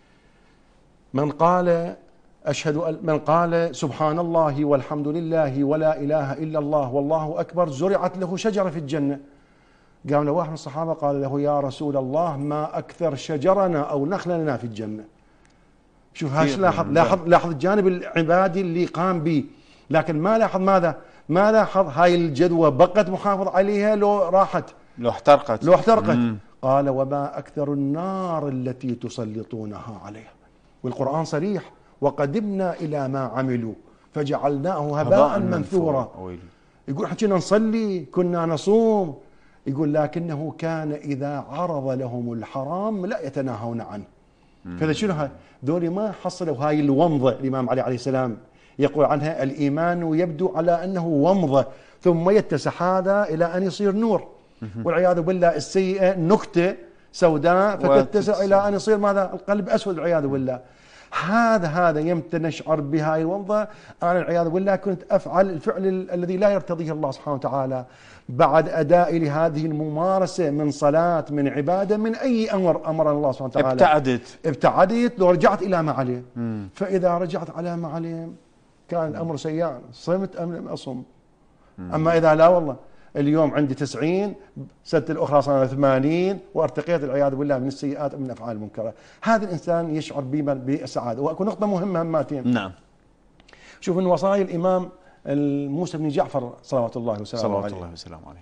من قال أشهد أن من قال سبحان الله والحمد لله ولا إله إلا الله والله أكبر زرعت له شجرة في الجنة. قام له واحد من الصحابة قال له يا رسول الله ما أكثر شجرنا أو نخلنا في الجنة. شوف هاش لاحظ لاحظ لاحظ الجانب العبادي اللي قام به، لكن ما لاحظ ماذا؟ ما لاحظ هاي الجدوى بقت محافظ عليها لو راحت، لو احترقت لو احترقت. مم. قال وما أكثر النار التي تسلطونها عليها. والقرآن صريح وقدمنا إلى ما عملوا فجعلناه هباء منثورا. يقول احنا كنا نصلي كنا نصوم، يقول لكنه كان إذا عرض لهم الحرام لا يتناهون عنه. فإذا شنو هاي؟ ذولي ما حصلوا هاي الومضة. الإمام علي عليه السلام يقول عنها الإيمان يبدو على أنه ومضة ثم يتسع هذا إلى أن يصير نور، والعياذ بالله السيئة نكتة سوداء فتتسع إلى أن يصير ماذا؟ القلب أسود والعياذ بالله. هذا هذا يمتى نشعر بهاي الومضة. أنا العياذ بالله كنت أفعل الفعل الذي لا يرتضيه الله سبحانه وتعالى بعد أداء لهذه الممارسة من صلاة من عبادة من أي أمر أمر الله سبحانه وتعالى. ابتعدت ابتعدت لو رجعت إلى ما عليه. فإذا رجعت على ما عليه كان الأمر سيئا، صمت أم لم أصم. أما إذا لا والله اليوم عندي تسعين، سنة الأخرى صار ثمانين، وارتقيت العياذ بالله من السيئات ومن أفعال المنكرات. هذا الإنسان يشعر بالسعادة. وأكو نقطة مهمة هماتين. نعم. شوف من وصايا الإمام موسى بن جعفر صلوات الله وسلامه عليه. صلوات الله وسلامه عليه.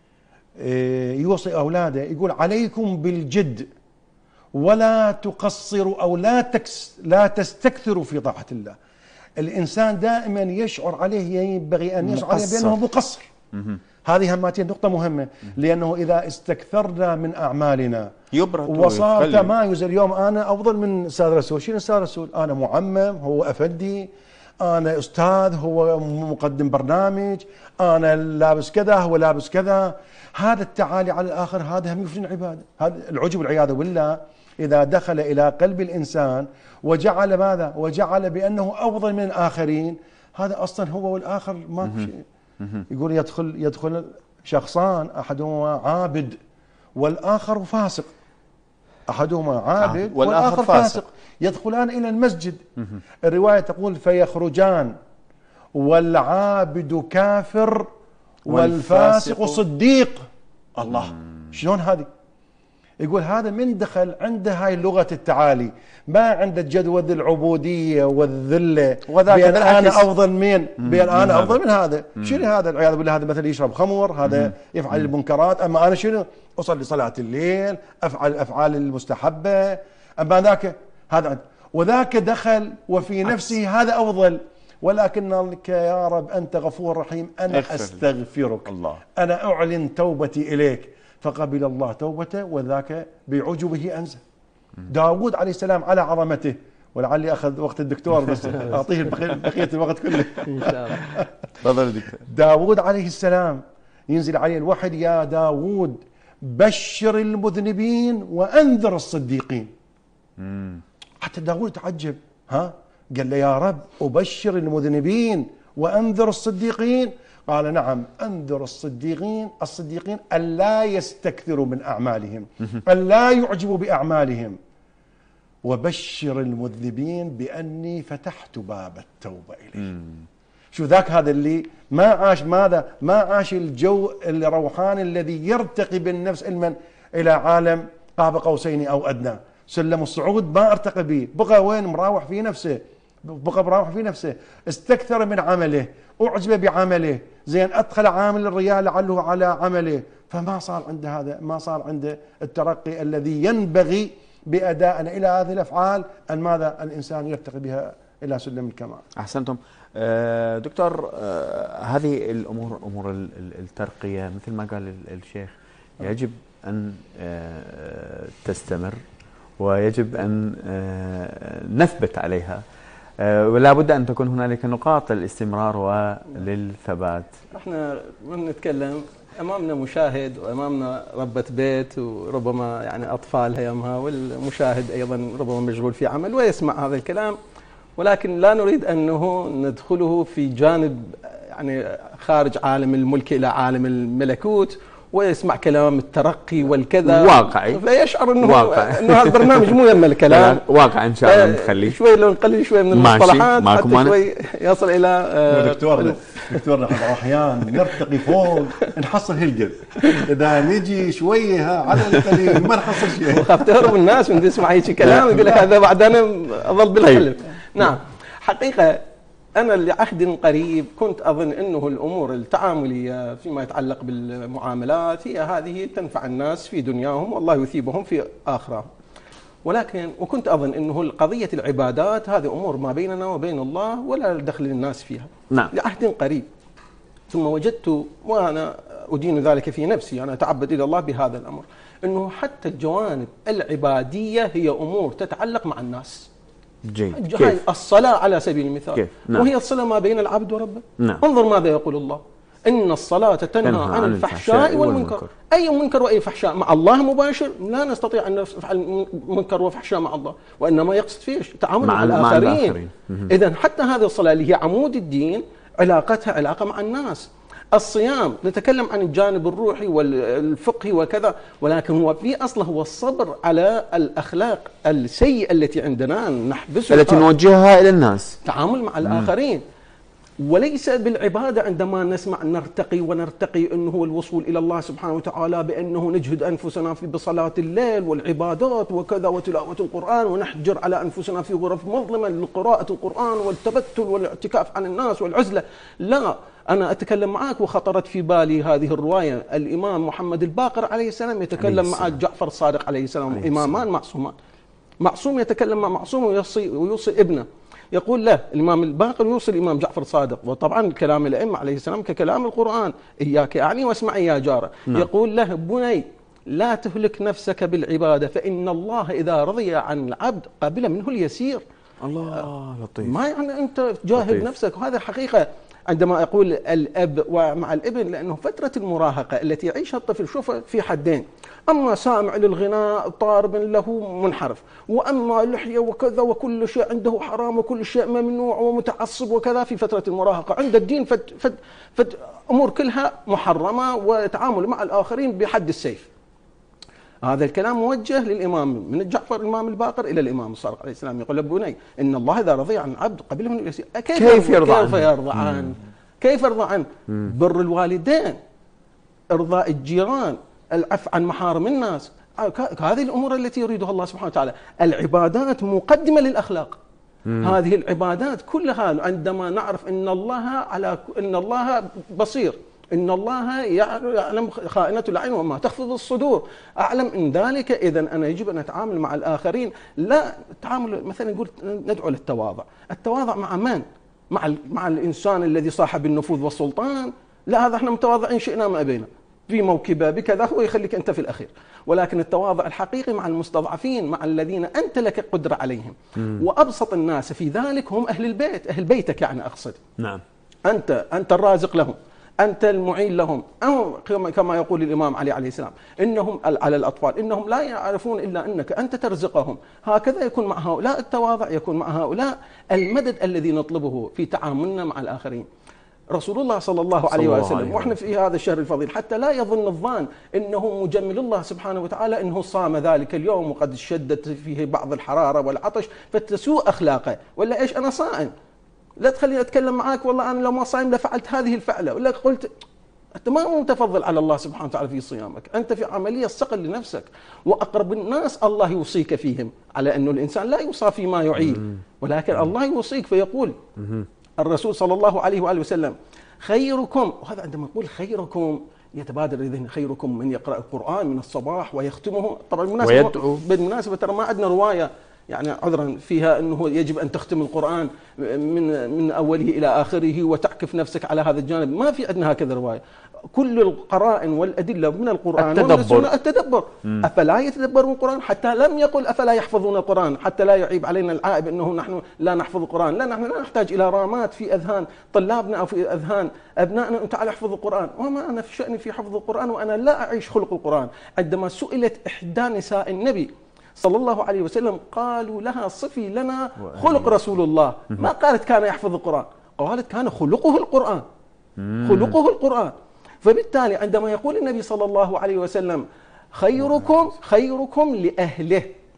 يوصي أولاده يقول عليكم بالجد ولا تقصروا أو لا تكس لا تستكثروا في طاعة الله. الإنسان دائما يشعر عليه ينبغي أن يشعر عليه بأنه مقصر. هذه هماتين نقطة مهمة، لأنه إذا استكثرنا من أعمالنا يبرد وصار تمايز. اليوم أنا أفضل من أستاذ رسول. شنو أستاذ رسول؟ أنا معمم هو أفندي، أنا أستاذ هو مقدم برنامج، أنا لابس كذا هو لابس كذا. هذا التعالي على الآخر هذا هم يفسد العبادة. هذا العجب والعياذ بالله إذا دخل إلى قلب الإنسان وجعل ماذا؟ وجعل بأنه أفضل من الآخرين. هذا أصلا هو والآخر ما في شيء. يقول يدخل يدخل شخصان أحدهما عابد والآخر فاسق. أحدهما عابد والآخر فاسق. يدخلان إلى المسجد. الرواية تقول فيخرجان والعابد كافر والفاسق صديق. الله شلون هذه؟ يقول هذا من دخل عنده هاي لغة التعالي، ما عنده جدوى العبودية والذلة بأن أنا أفضل من بأن أنا أفضل من هذا. شنو هذا العياذ بالله؟ هذا مثل يشرب خمر، هذا يفعل المنكرات، أما أنا شنو؟ أصلي صلاة الليل، أفعل الأفعال المستحبة، أما ذاك هذا وذاك دخل وفي نفسه هذا أفضل. ولكن لك يا رب أنت غفور رحيم، أنا أستغفرك، الله. أنا أعلن توبتي إليك، فقبل الله توبته وذاك بعجبه أنزل. داود عليه السلام على عظمته، ولعلي أخذ وقت الدكتور بس أعطيه بقية الوقت كله إن شاء الله. تفضل دكتور. داود عليه السلام ينزل عليه الوحي يا داود بشر المذنبين وأنذر الصديقين. مم. حتى داود تعجب، ها قال له يا رب أبشر المذنبين وأنذر الصديقين. قال نعم، أنذر الصديقين الصديقين ألا يستكثروا من أعمالهم، ألا يعجبوا بأعمالهم، وبشر المذنبين بأني فتحت باب التوبة إليه. شو ذاك هذا اللي ما عاش ماذا؟ ما عاش الجو الروحاني الذي يرتقي بالنفس علما إلى عالم قاب قوسين أو أدنى. سلم الصعود ما ارتقى به، بقى وين؟ مراوح في نفسه، بقى مراوح في نفسه، استكثر من عمله، أعجب بعمله، زين أدخل عامل الرياء لعله على عمله، فما صار عنده هذا، ما صار عنده الترقي الذي ينبغي بأداء إلى هذه الأفعال أن ماذا الإنسان يرتقي بها إلى سلم الكمال. أحسنتم دكتور. هذه الأمور أمور الترقية مثل ما قال الشيخ يجب أن تستمر ويجب أن نثبت عليها، ولا بد أن تكون هنالك نقاط للاستمرار وللثبات. احنا من نتكلم أمامنا مشاهد وأمامنا ربة بيت وربما يعني أطفالها يومها، والمشاهد أيضا ربما مشغول في عمل ويسمع هذا الكلام، ولكن لا نريد أنه ندخله في جانب يعني خارج عالم الملك إلى عالم الملكوت ويسمع كلام الترقي والكذا واقعي، فيشعر انه واقعي. انه هذا البرنامج مو يم الكلام واقع. ان شاء الله نخليه شوي، لو نقلل شوي من المصطلحات حتى شوي يصل الى آه دكتور دكتور احنا احيانا نرتقي فوق نحصل هالقد، اذا نجي شويه على القليل ما نحصل شيء. وخاف تهرب الناس من تسمع هيك كلام يقول لك هذا بعد انا اظل بالحلم. نعم، حقيقه أنا لعهد قريب كنت أظن أنه الأمور التعاملية فيما يتعلق بالمعاملات هي هذه تنفع الناس في دنياهم والله يثيبهم في آخرهم، ولكن وكنت أظن أنه قضية العبادات هذه أمور ما بيننا وبين الله ولا دخل للناس فيها. نعم. لعهد قريب ثم وجدت وأنا أدين ذلك في نفسي، أنا أتعبد إلى الله بهذا الأمر، أنه حتى الجوانب العبادية هي أمور تتعلق مع الناس. جيد. هاي الصلاة على سبيل المثال، نعم. وهي الصلة ما بين العبد وربه. نعم. انظر ماذا يقول الله: إن الصلاة تنهى عن الفحشاء والمنكر. والمنكر. أي منكر وأي فحشاء مع الله مباشر لا نستطيع أن نفعل منكر وفحشاء مع الله، وإنما يقصد فيه تعامل مع, مع الآخرين, الآخرين. إذن حتى هذه الصلاة اللي هي عمود الدين علاقتها علاقة مع الناس. الصيام نتكلم عن الجانب الروحي والفقهي وكذا، ولكن هو في أصله هو الصبر على الأخلاق السيئة التي عندنا نحبسها، التي نوجهها إلى الناس، تعامل مع الآخرين. وليس بالعبادة عندما نسمع نرتقي ونرتقي أنه هو الوصول إلى الله سبحانه وتعالى بأنه نجهد أنفسنا في بصلاة الليل والعبادات وكذا وتلاوة القرآن ونحجر على أنفسنا في غرف مظلمة لقراءة القرآن والتبتل والاعتكاف عن الناس والعزلة. لا، أنا أتكلم معك وخطرت في بالي هذه الرواية، الإمام محمد الباقر عليه السلام يتكلم مع جعفر الصادق عليه السلام، عليه إمامان معصومان. معصوم يتكلم مع معصوم ويوصي ويوصي ابنه، يقول له الإمام الباقر يوصي الإمام جعفر الصادق، وطبعا كلام الأئمة عليه السلام ككلام القرآن: إياك أعني واسمعي يا جارة. نعم. يقول له: بني لا تهلك نفسك بالعبادة، فإن الله إذا رضي عن العبد قبل منه اليسير. الله لطيف. ما يعني أنت جاهد لطيف. نفسك، وهذا حقيقة عندما أقول الأب ومع الابن، لأنه فترة المراهقة التي يعيشها الطفل شوف في حدين: أما سامع للغناء طارب له منحرف، وأما لحية وكذا وكل شيء عنده حرام وكل شيء ممنوع ومتعصب وكذا. في فترة المراهقة عند الدين فد فد فد أمور كلها محرمة وتعامل مع الآخرين بحد السيف. هذا الكلام موجه للإمام من جعفر الإمام الباقر إلى الإمام الصادق عليه السلام، يقول: بني إن الله إذا رضي عن العبد قبله من اليسير. كيف, كيف يرضى عنه؟ كيف يرضى عنه؟ كيف يرضى عنه؟ بر الوالدين، إرضاء الجيران، العفو عن محارم الناس، هذه الأمور التي يريدها الله سبحانه وتعالى. العبادات مقدمة للأخلاق. مم. هذه العبادات كلها عندما نعرف أن الله على أن الله بصير، إن الله يعلم خائنة الأعين وما تخفض الصدور، أعلم إن ذلك، إذن أنا يجب أن أتعامل مع الآخرين. لا تعامل مثلا نقول ندعو للتواضع. التواضع مع من؟ مع مع الإنسان الذي صاحب النفوذ والسلطان؟ لا، هذا احنا متواضعين شئنا ما أبينا، في موكبه بكذا هو يخليك أنت في الأخير. ولكن التواضع الحقيقي مع المستضعفين، مع الذين أنت لك قدرة عليهم. مم. وأبسط الناس في ذلك هم أهل البيت، أهل بيتك يعني أقصد. نعم. أنت أنت الرازق لهم، أنت المعين لهم، أو كما يقول الإمام علي عليه السلام إنهم على الأطفال إنهم لا يعرفون إلا أنك أنت ترزقهم. هكذا يكون مع هؤلاء التواضع، يكون مع هؤلاء المدد الذي نطلبه في تعاملنا مع الآخرين. رسول الله صلى الله عليه وسلم واحنا في هذا الشهر الفضيل حتى لا يظن الظان انه مجمل الله سبحانه وتعالى انه صام ذلك اليوم وقد شدت فيه بعض الحراره والعطش فتسوء اخلاقه، ولا ايش انا صائم، لا تخليني اتكلم معاك والله انا لو ما صايم لفعلت هذه الفعله، ولا قلت انت ما متفضل على الله سبحانه وتعالى في صيامك، انت في عمليه صقل لنفسك، واقرب الناس الله يوصيك فيهم، على انه الانسان لا يوصى فيما يعيه، ولكن الله يوصيك فيقول الرسول صلى الله عليه وآله وسلم خيركم، وهذا عندما يقول خيركم يتبادر الذهن خيركم من يقرأ القرآن من الصباح ويختمه. طبعا بالمناسبة بالمناسبة ترى ما عندنا رواية يعني عذرا فيها انه يجب ان تختم القرآن من من اوله الى اخره وتعكف نفسك على هذا الجانب، ما في عندنا هكذا رواية. كل القرائن والأدلة من القرآن التدبر, التدبر. أفلا يتدبرون القرآن؟ حتى لم يقل أفلا يحفظون القرآن، حتى لا يعيب علينا العائب أنه نحن لا نحفظ القرآن. لا، نحن لا نحتاج إلى رامات في أذهان طلابنا أو في أذهان أبنائنا أن تعال احفظ القرآن، وما أنا في شأني في حفظ القرآن وأنا لا أعيش خلق القرآن. عندما سئلت إحدى نساء النبي صلى الله عليه وسلم قالوا لها صفي لنا خلق رسول الله، ما قالت كان يحفظ القرآن، قالت كان خلقه القرآن، خلقه القرآن. فبالتالي عندما يقول النبي صلى الله عليه وسلم خيركم خيركم لأهله،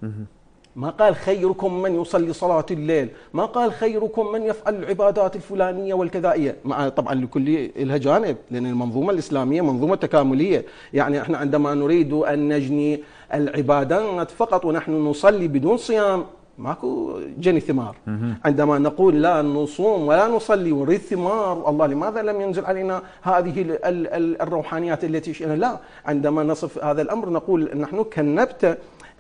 ما قال خيركم من يصلي صلاة الليل، ما قال خيركم من يفعل العبادات الفلانية والكذائية، مع طبعا لكل لها جانب، لأن المنظومة الإسلامية منظومة تكاملية. يعني احنا عندما نريد أن نجني العبادات فقط ونحن نصلي بدون صيام ماكو جني ثمار. عندما نقول لا نصوم ولا نصلي ونريد ثمار، الله لماذا لم ينزل علينا هذه الروحانيات التي شئنا؟ لا، عندما نصف هذا الأمر نقول نحن كالنبتة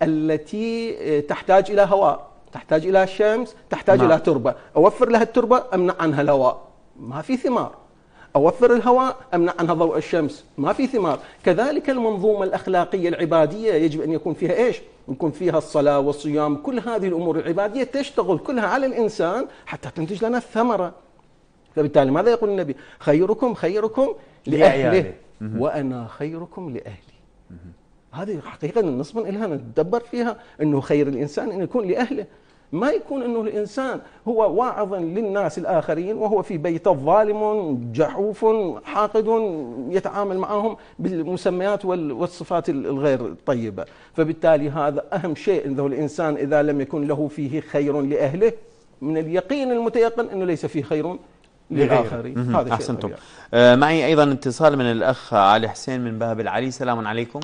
التي تحتاج إلى هواء، تحتاج إلى شمس، تحتاج ما. إلى تربة، أوفر لها التربة أمنع عنها الهواء ما في ثمار، أوفر الهواء أمنع عنها ضوء الشمس ما في ثمار. كذلك المنظومة الأخلاقية العبادية يجب أن يكون فيها إيش؟ يكون فيها الصلاة والصيام، كل هذه الأمور العبادية تشتغل كلها على الإنسان حتى تنتج لنا الثمرة. فبالتالي ماذا يقول النبي؟ خيركم خيركم لأهله وأنا خيركم لأهلي. هذه حقيقة نصبا لها ندبر فيها أنه خير الإنسان أن يكون لأهله، ما يكون أنه الإنسان هو واعظا للناس الآخرين وهو في بيته ظالم جحوف حاقد يتعامل معهم بالمسميات والصفات الغير طيبة. فبالتالي هذا أهم شيء، أنه الإنسان إذا لم يكن له فيه خير لأهله من اليقين المتيقن أنه ليس فيه خير للآخرين. هذا أحسنتم. آه معي أيضا اتصال من الأخ علي حسين من باب العلي. سلام عليكم.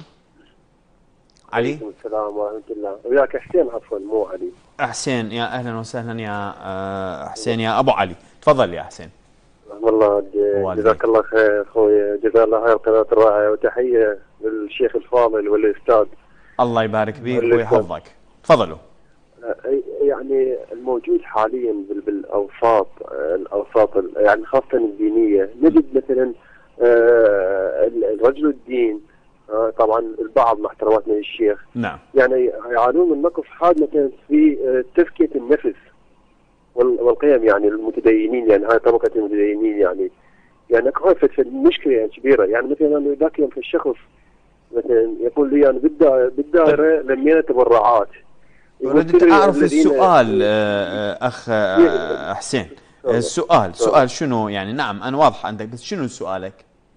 علي. عليكم السلام ورحمة الله. وياك حسين عفوا مو علي. حسين، يا أهلا وسهلا يا حسين يا أبو علي، تفضل يا حسين. والله جزاك الله خير أخوي، جزا الله خير قناة الراعي، وتحية للشيخ الفاضل والأستاذ. الله يبارك بيك ويحفظك. تفضلوا. يعني الموجود حاليا بالأوساط الأوساط يعني خاصة الدينية، نجد مثلا الرجل الدين طبعا البعض مع احتراماتنا للشيخ نعم يعني يعانون من نقص حاد مثلا في تزكية النفس والقيم، يعني المتدينين، يعني هاي طبقة المتدينين، يعني يعني اكو في المشكلة يعني كبيرة. يعني مثلا انا ذاك يوم في الشخص مثلا يقول لي انا بالدائرة بالدائرة لمينا تبرعات. ردت اعرف السؤال اخ حسين، السؤال سؤال شنو يعني؟ نعم انا واضح عندك، بس شنو سؤالك؟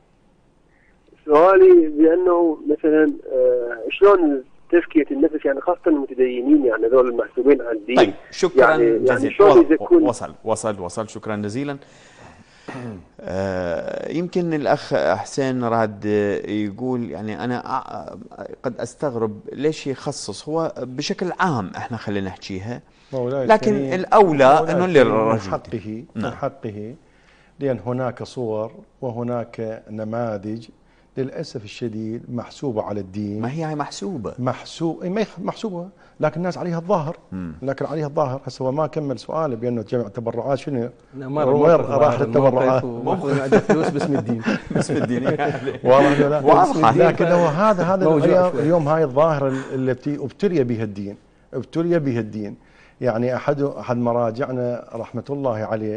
سؤالي بأنه مثلا شلون تزكية النفس، يعني خاصة المتدينين، يعني هذول المحسوبين على الدين. طيب شكرا يعني جزيلا. يعني وصل وصل وصل شكرا جزيلا. آه يمكن الأخ حسين راد يقول يعني أنا قد أستغرب ليش يخصص هو بشكل عام، إحنا خلينا نحكيها، لكن الأولى أنه للرجل من حقه من حقه، لأن هناك صور وهناك نماذج للأسف الشديد محسوبة على الدين. ما هي هاي محسوبة محسوب ما محسوبة، لكن الناس عليها الظاهر، لكن عليها الظاهر. هسه هو ما كمل سؤاله بأنه جمع تبرعات، شنو وين راح التبرعات؟ عندك فلوس باسم الدين باسم الدين واضح ولا لا؟ لكن هو هذا هذا اليوم هاي الظاهرة التي ابتلي بها الدين، ابتلي بها الدين. يعني أحد أحد مراجعنا رحمة الله عليه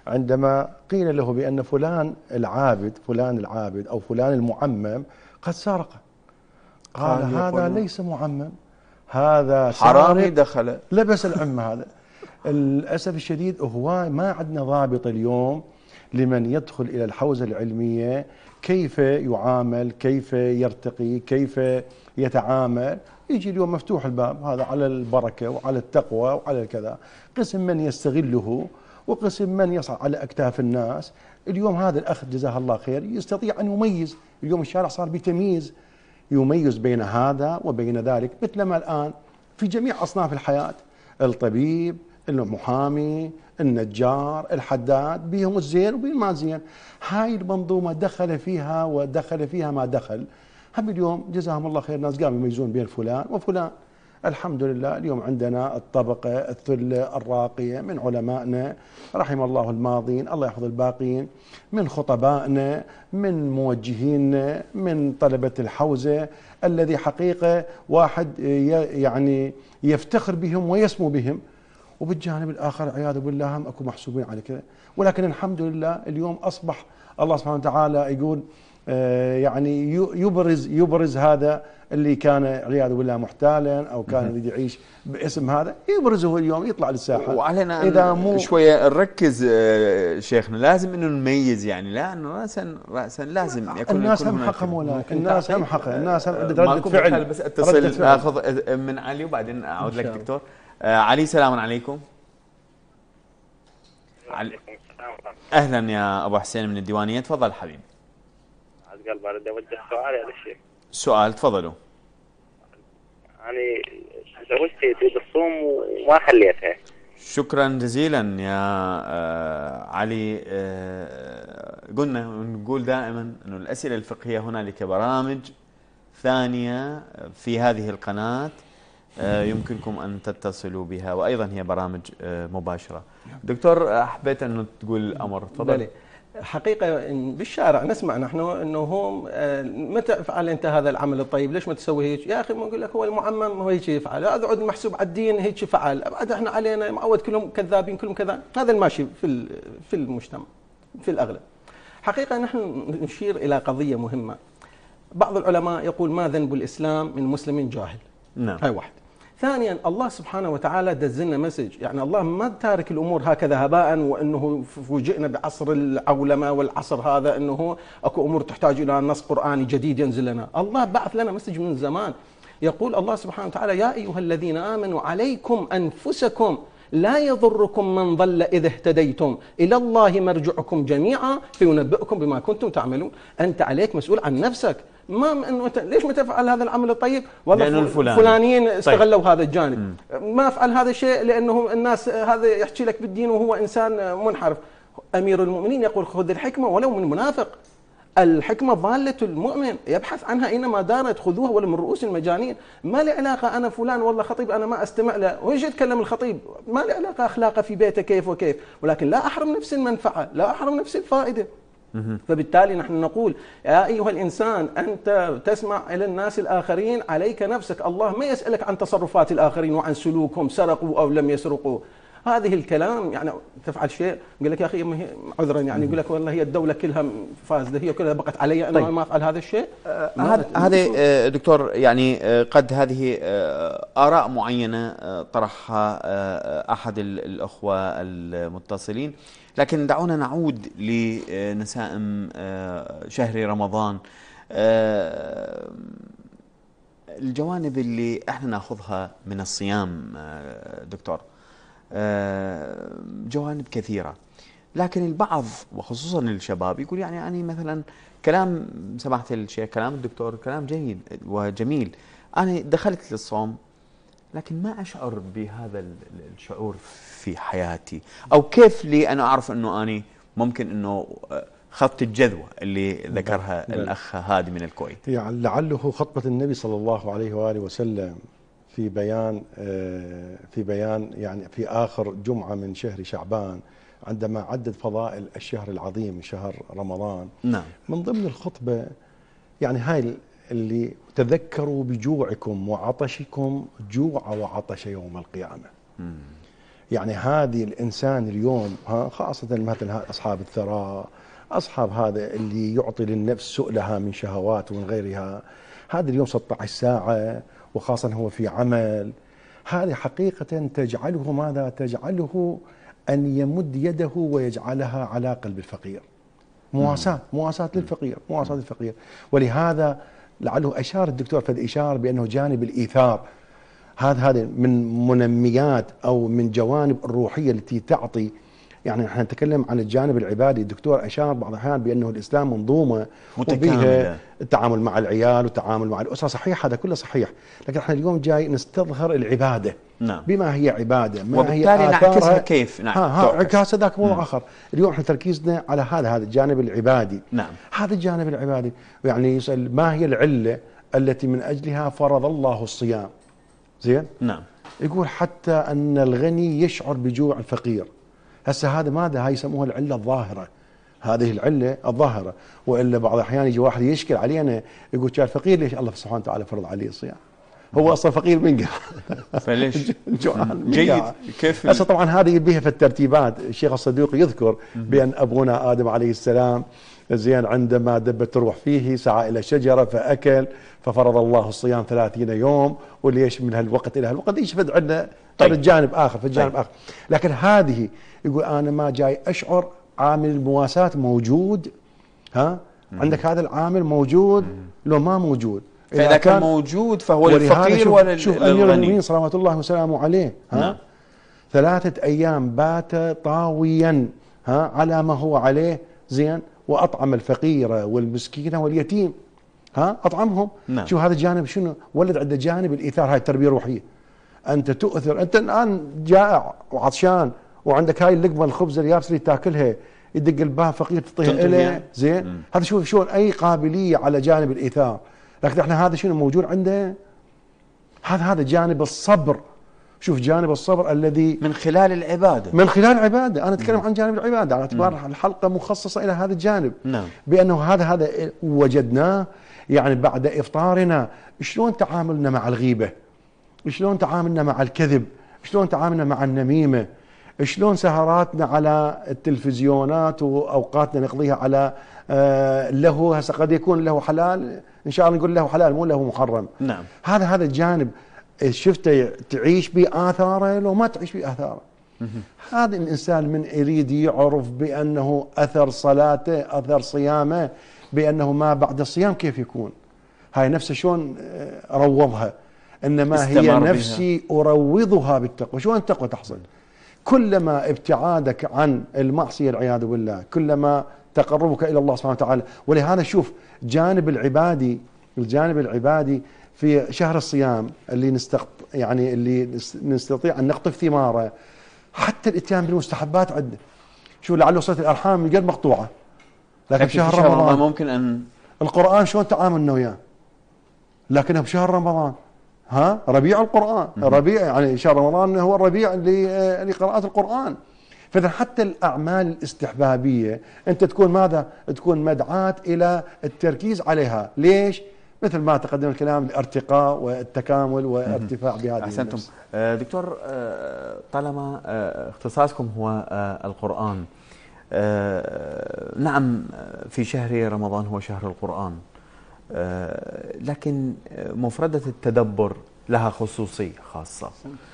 عندما قيل له بأن فلان العابد فلان العابد أو فلان المعمم قد سرق، قال هذا ليس معمم، هذا حرامي دخل لبس العمة. هذا للأسف الشديد هو ما عندنا ضابط اليوم لمن يدخل إلى الحوزة العلمية كيف يعامل، كيف يرتقي، كيف يتعامل. يجي اليوم مفتوح الباب، هذا على البركة وعلى التقوى وعلى الكذا، قسم من يستغله وقسم من يصعد على أكتاف الناس. اليوم هذا الأخ جزاه الله خير يستطيع أن يميز، اليوم الشارع صار بتمييز، يميز بين هذا وبين ذلك، مثلما الآن في جميع أصناف الحياة، الطبيب، المحامي، النجار، الحداد، بيهم الزين وبيهم ما زين. هاي المنظومة دخل فيها ودخل فيها ما دخل. هم اليوم جزاهم الله خير ناس قاموا يميزون بين فلان وفلان. الحمد لله اليوم عندنا الطبقة الثلة الراقية من علمائنا رحم الله الماضين، الله يحفظ الباقين، من خطبائنا، من موجهينا، من طلبة الحوزة، الذي حقيقة واحد يعني يفتخر بهم ويسمو بهم. وبالجانب الآخر عياذ بالله هم أكو محسوبين على كذا. ولكن الحمد لله اليوم أصبح الله سبحانه وتعالى يقول يعني يبرز يبرز هذا اللي كان عياذ بالله محتالا او كان يريد يعيش باسم هذا، يبرزه اليوم يطلع للساحه. وعلينا اذا مو شويه نركز شيخنا، لازم انه نميز يعني، لانه راسا راسا لازم يكون الناس هم حقها مولانا، الناس هم حقها، الناس هم ردة فعل. بس اتصل ناخذ من علي وبعدين اعود لك دكتور. آه علي سلام عليكم. علي. اهلا يا ابو حسين من الديوانيه، تفضل حبيبي. قلب اريد اوجه سؤال يا الشيخ. سؤال تفضلوا. يعني زوجتي تريد الصوم وما خليتها. شكرا جزيلا يا آه علي. آه قلنا نقول دائما انه الاسئله الفقهيه هنالك برامج ثانيه في هذه القناه آه يمكنكم ان تتصلوا بها، وايضا هي برامج آه مباشره. دكتور حبيت انه تقول الامر، تفضل. حقيقة بالشارع نسمع نحن انه هم متى فعل انت هذا العمل الطيب، ليش ما تسوي هيك؟ يا اخي ما اقول لك هو المعمم هو هيك يفعل، هذا عود محسوب على الدين هيك فعل، بعد احنا علينا معود كلهم كذابين كلهم كذا، هذا الماشي في في المجتمع في الاغلب. حقيقة نحن نشير الى قضية مهمة. بعض العلماء يقول ما ذنب الاسلام من مسلم جاهل. نعم. هاي واحد. ثانيا الله سبحانه وتعالى دزلنا مسج، يعني الله ما تارك الامور هكذا هباء، وانه فوجئنا بعصر العولمه والعصر هذا انه اكو امور تحتاج الى نص قراني جديد ينزل لنا، الله بعث لنا مسج من زمان. يقول الله سبحانه وتعالى يا ايها الذين امنوا عليكم انفسكم لا يضركم من ضل اذا اهتديتم الى الله مرجعكم جميعا فينبئكم بما كنتم تعملون. انت عليك مسؤول عن نفسك، ما انه ليش ما تفعل هذا العمل الطيب؟ والله الفلانيين استغلوا طيب. هذا الجانب. م. ما افعل هذا الشيء لانه الناس هذا يحكي لك بالدين وهو انسان منحرف. امير المؤمنين يقول خذ الحكمه ولو من منافق. الحكمه ضاله المؤمن يبحث عنها اينما دارت، خذوها ولو من رؤوس المجانين. ما لي علاقه انا فلان والله خطيب انا ما استمع له، ويجي يتكلم الخطيب ما لي علاقه اخلاقه في بيته كيف وكيف، ولكن لا احرم نفسي المنفعه، لا احرم نفسي الفائده. فبالتالي نحن نقول يا أيها الإنسان أنت تسمع إلى الناس الآخرين، عليك نفسك. الله ما يسألك عن تصرفات الآخرين وعن سلوكهم سرقوا أو لم يسرقوا. هذه الكلام يعني تفعل شيء يقول لك يا أخي عذرا يعني يقول لك والله هي الدولة كلها فاسدة، هي كلها بقت علي أنا طيب. ما أفعل هذا الشيء. هذا دكتور يعني قد هذه آراء معينة طرحها أحد الأخوة المتصلين، لكن دعونا نعود لنسائم شهر رمضان. الجوانب اللي احنا ناخذها من الصيام دكتور جوانب كثيرة، لكن البعض وخصوصا الشباب يقول يعني أنا مثلا كلام سماحة الشيخ كلام الدكتور كلام جيد وجميل، أنا دخلت للصوم لكن ما أشعر بهذا الشعور في حياتي، أو كيف لي أنا أعرف أنه أنا ممكن أنه خط الجذوة اللي ذكرها بل. الأخ هادي من الكويت. يعني لعله خطبة النبي صلى الله عليه وآله وسلم في بيان في بيان يعني في آخر جمعة من شهر شعبان عندما عدد فضائل الشهر العظيم شهر رمضان. نعم. من ضمن الخطبة يعني هاي اللي تذكروا بجوعكم وعطشكم جوع وعطش يوم القيامة. مم. يعني هذه الإنسان اليوم ها خاصة مثل أصحاب الثراء، أصحاب هذا اللي يعطي للنفس سؤلها من شهوات ومن غيرها، هذا اليوم ستة عشر ساعة وخاصة هو في عمل، هذه حقيقة تجعله ماذا؟ تجعله أن يمد يده ويجعلها على قلب الفقير. مواساة مواساة للفقير، مواساة للفقير. ولهذا لعله أشار الدكتور فد إشار بأنه جانب الإيثار هذا هذا من منميات أو من جوانب الروحية التي تعطي. يعني نحن نتكلم عن الجانب العبادي، الدكتور أشار بعض الأحيان بأنه الإسلام منظومة متكاملة، التعامل مع العيال والتعامل مع الأسرة، صحيح هذا كله صحيح، لكن احنا اليوم جاي نستظهر العبادة. نعم. بما هي عبادة، ما وبالتالي هي نعكسها كيف؟ نعم. ها ها عكاس ذاك موضوع آخر. اليوم احنا تركيزنا على هذا هذا الجانب العبادي. نعم. هذا الجانب العبادي، يعني يسأل ما هي العلة التي من أجلها فرض الله الصيام؟ زين؟ نعم. يقول حتى أن الغني يشعر بجوع الفقير. هسه هذا ماذا؟ هاي يسموها العلة الظاهرة، هذه العلة الظاهرة. وإلا بعض الأحيان يجي واحد يشكل علينا يقول كان الفقير ليش الله سبحانه وتعالى فرض عليه الصيام؟ هو أصلا فقير من قاعد فليش؟ جوعان جيد. كيف؟ هسه طبعا هذه بها في الترتيبات. الشيخ الصدوق يذكر بأن أبونا آدم عليه السلام زين عندما دبت الروح فيه سعى إلى شجرة فأكل ففرض الله الصيام ثلاثين يوم، وليش من هالوقت إلى هالوقت يشفد عندنا طيب. الجانب آخر في الجانب طيب. آخر. لكن هذه يقول أنا ما جاي أشعر عامل المواساة موجود. ها مم. عندك هذا العامل موجود مم. لو ما موجود، فإذا كان, كان موجود فهو للفقير ولا شوف أمير المؤمنين صلوات الله وسلامه عليه ها نعم. ثلاثة أيام بات طاويا ها على ما هو عليه زين، وأطعم الفقير والمسكين واليتيم، ها أطعمهم. نعم. شو هذا الجانب شنو؟ ولد عنده جانب الإيثار، هاي التربية الروحية. أنت تؤثر، أنت الآن جائع وعطشان وعندك هاي اللقمة الخبز اليابس اللي تاكلها، يدق الباب فقير تعطيها إليه زين. مم. هذا شوف شلون أي قابلية على جانب الإيثار. لكن احنا هذا شنو موجود عنده؟ هذا هذا جانب الصبر. شوف جانب الصبر الذي من خلال العبادة، من خلال العبادة. أنا أتكلم عن جانب العبادة على اعتبار الحلقة مخصصة إلى هذا الجانب. نعم. بأنه هذا هذا وجدناه يعني بعد إفطارنا شلون تعاملنا مع الغيبة، شلون تعاملنا مع الكذب، شلون تعاملنا مع النميمة، شلون سهراتنا على التلفزيونات وأوقاتنا نقضيها على آه له. هسه قد يكون له حلال، إن شاء الله نقول له حلال مو له محرم. نعم. هذا هذا الجانب شفته تعيش بآثاره لو ما تعيش بآثاره. هذا الإنسان من يريد يعرف بأنه أثر صلاته أثر صيامه بأنه ما بعد الصيام كيف يكون. هاي نفسه شلون أروضها، إنما هي نفسي بها. أروضها بالتقوى. شلون التقوى تحصل؟ كلما ابتعادك عن المعصية العياذ بالله كلما تقربك إلى الله سبحانه وتعالى. ولهذا شوف جانب العبادي، الجانب العبادي في شهر الصيام اللي نستق يعني اللي نستطيع أن نقطف ثماره، حتى الاتيان بالمستحبات عده. شو لعله صلة الأرحام من قد مقطوعة، لكن بشهر رمضان, رمضان ممكن أن القرآن شلون تعاملنا وياه، لكنه بشهر رمضان ها ربيع القرآن. الربيع يعني شهر رمضان هو الربيع لقراءة القرآن. فإذا حتى الأعمال الاستحبابية أنت تكون ماذا؟ تكون مدعاة إلى التركيز عليها. ليش؟ مثل ما تقدم الكلام الارتقاء والتكامل وارتفاع بهذه. أحسنتم. دكتور، طالما اختصاصكم هو القرآن، نعم في شهر رمضان هو شهر القرآن، لكن مفردة التدبر لها خصوصية خاصة.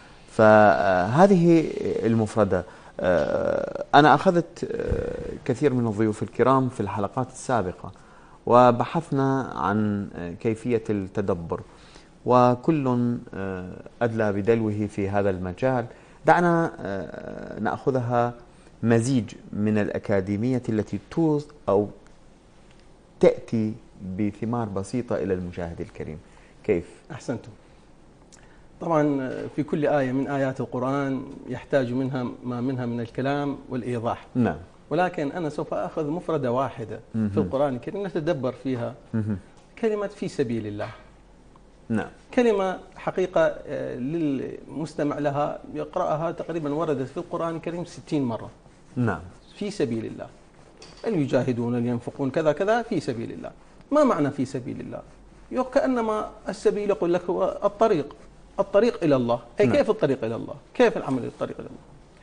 فهذه المفردة أنا أخذت كثير من الضيوف الكرام في الحلقات السابقة وبحثنا عن كيفية التدبر، وكل أدلى بدلوه في هذا المجال. دعنا نأخذها مزيج من الأكاديمية التي توص أو تأتي بثمار بسيطة إلى المشاهد الكريم. كيف؟ أحسنتم. طبعا في كل آية من آيات القرآن يحتاج منها ما منها من الكلام والإيضاح. نعم. ولكن أنا سوف أخذ مفردة واحدة مم. في القرآن الكريم نتدبر فيها. مم. كلمة في سبيل الله. نعم. كلمة حقيقة للمستمع لها يقرأها تقريبا وردت في القرآن الكريم ستين مرة. نعم. في سبيل الله، اللي يجاهدون اللي ينفقون كذا كذا في سبيل الله. ما معنى في سبيل الله؟ كأنما السبيل يقول لك هو الطريق، الطريق إلى الله. أي نعم. كيف الطريق إلى الله؟ كيف العمل للطريق إلى الله؟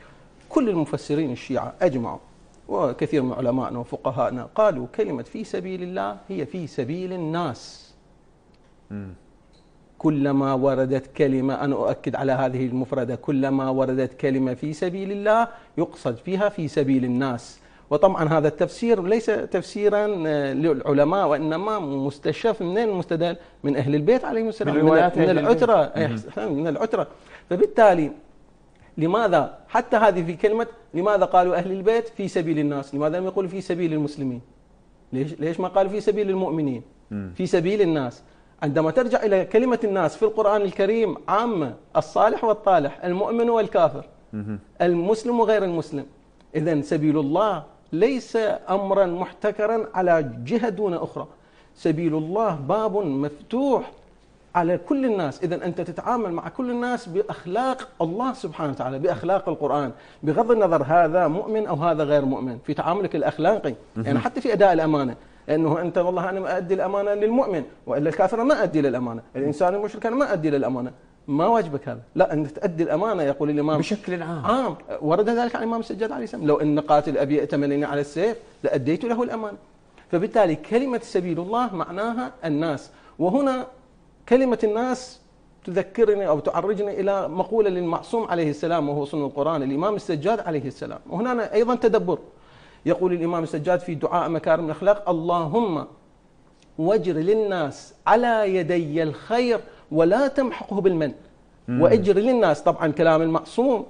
كل المفسرين الشيعة أجمعوا وكثير من علمائنا وفقهائنا قالوا كلمة في سبيل الله هي في سبيل الناس. م. كلما وردت كلمة، أنا أؤكد على هذه المفردة، كلما وردت كلمة في سبيل الله يقصد فيها في سبيل الناس. وطبعا هذا التفسير ليس تفسيرا للعلماء وإنما مستشف من المستدل من أهل البيت عليهم السلام، من, من العترة من العترة. فبالتالي لماذا حتى هذه في كلمة لماذا قالوا أهل البيت في سبيل الناس؟ لماذا لم يقولوا في سبيل المسلمين؟ ليش ليش ما قالوا في سبيل المؤمنين؟ في سبيل الناس. عندما ترجع إلى كلمة الناس في القرآن الكريم عامة، الصالح والطالح، المؤمن والكافر، المسلم وغير المسلم. إذن سبيل الله ليس أمرا محتكرا على جهة دون أخرى. سبيل الله باب مفتوح على كل الناس. إذن أنت تتعامل مع كل الناس بأخلاق الله سبحانه وتعالى، بأخلاق القرآن، بغض النظر هذا مؤمن أو هذا غير مؤمن، في تعاملك الأخلاقي. يعني حتى في أداء الأمانة، لأنه أنت والله أنا أدي الأمانة للمؤمن وإلا الكافر ما أدي للأمانة، الإنسان المشرك أنا ما أدي للأمانة. ما واجبك هذا، لا أنت تؤدي الأمانة. يقول الإمام بشكل عام عام ورد ذلك عن الإمام السجاد عليه السلام: لو أن قاتل أبي ائتمنني على السيف لأديت له الأمانة. فبالتالي كلمة سبيل الله معناها الناس. وهنا كلمة الناس تذكرني أو تعرجني إلى مقولة للمعصوم عليه السلام وهو صنع القرآن، الإمام السجاد عليه السلام. وهنا أيضا تدبر. يقول الإمام السجاد في دعاء مكارم الأخلاق: اللهم واجر للناس على يدي الخير ولا تمحقه بالمن. واجر للناس، طبعا كلام المعصوم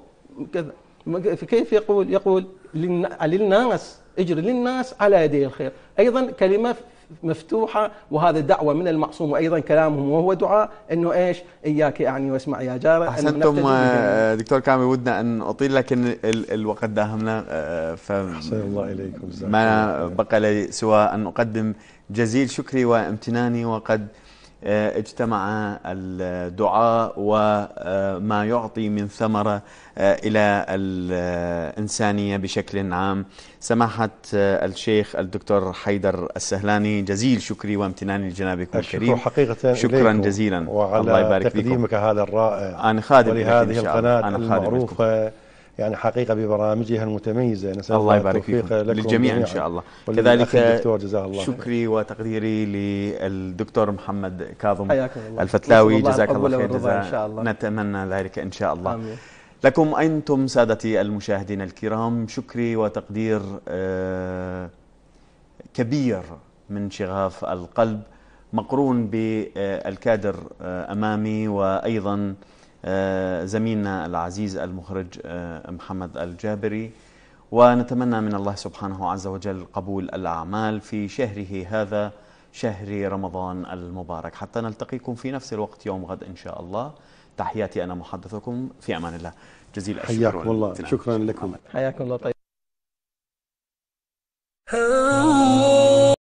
كيف يقول؟ يقول للناس، اجر للناس على يدي الخير. أيضا كلمة مفتوحة، وهذا دعوة من المعصوم، وأيضا كلامهم وهو دعاء أنه إيش؟ إياك يعني واسمع يا جار. أحسنتم دكتور كامل، ودنا أن أطيل لكن ال الوقت داهمنا، أحسن الله إليكم. ما بقى لي سوى أن أقدم جزيل شكري وامتناني، وقد اجتمع الدعاء وما يعطي من ثمرة إلى الإنسانية بشكل عام. سماحة الشيخ الدكتور حيدر السهلاني، جزيل شكري وامتناني لجنابكم الكريم. حقيقة شكرا جزيلا، وعلى الله يبارك تقديمك فيكم. هذا الرائع. أنا خادم ولهذه القناة المعروفة يعني حقيقة ببرامجها المتميزة. نسأل الله يبارك فيك للجميع إن شاء الله. كذلك الله شكري وتقديري للدكتور محمد كاظم الفتلاوي، جزاك الله خير جزاء. نتمنى ذلك إن شاء الله. آمين. لكم أنتم سادتي المشاهدين الكرام شكري وتقدير كبير من شغاف القلب، مقرون بالكادر أمامي، وأيضا زميلنا العزيز المخرج محمد الجابري. ونتمنى من الله سبحانه عز وجل قبول الأعمال في شهره هذا، شهر رمضان المبارك، حتى نلتقيكم في نفس الوقت يوم غد إن شاء الله. تحياتي أنا محدثكم، في أمان الله. جزيل الشكر. حياكم الله، شكرا لكم. حياكم الله. طيب.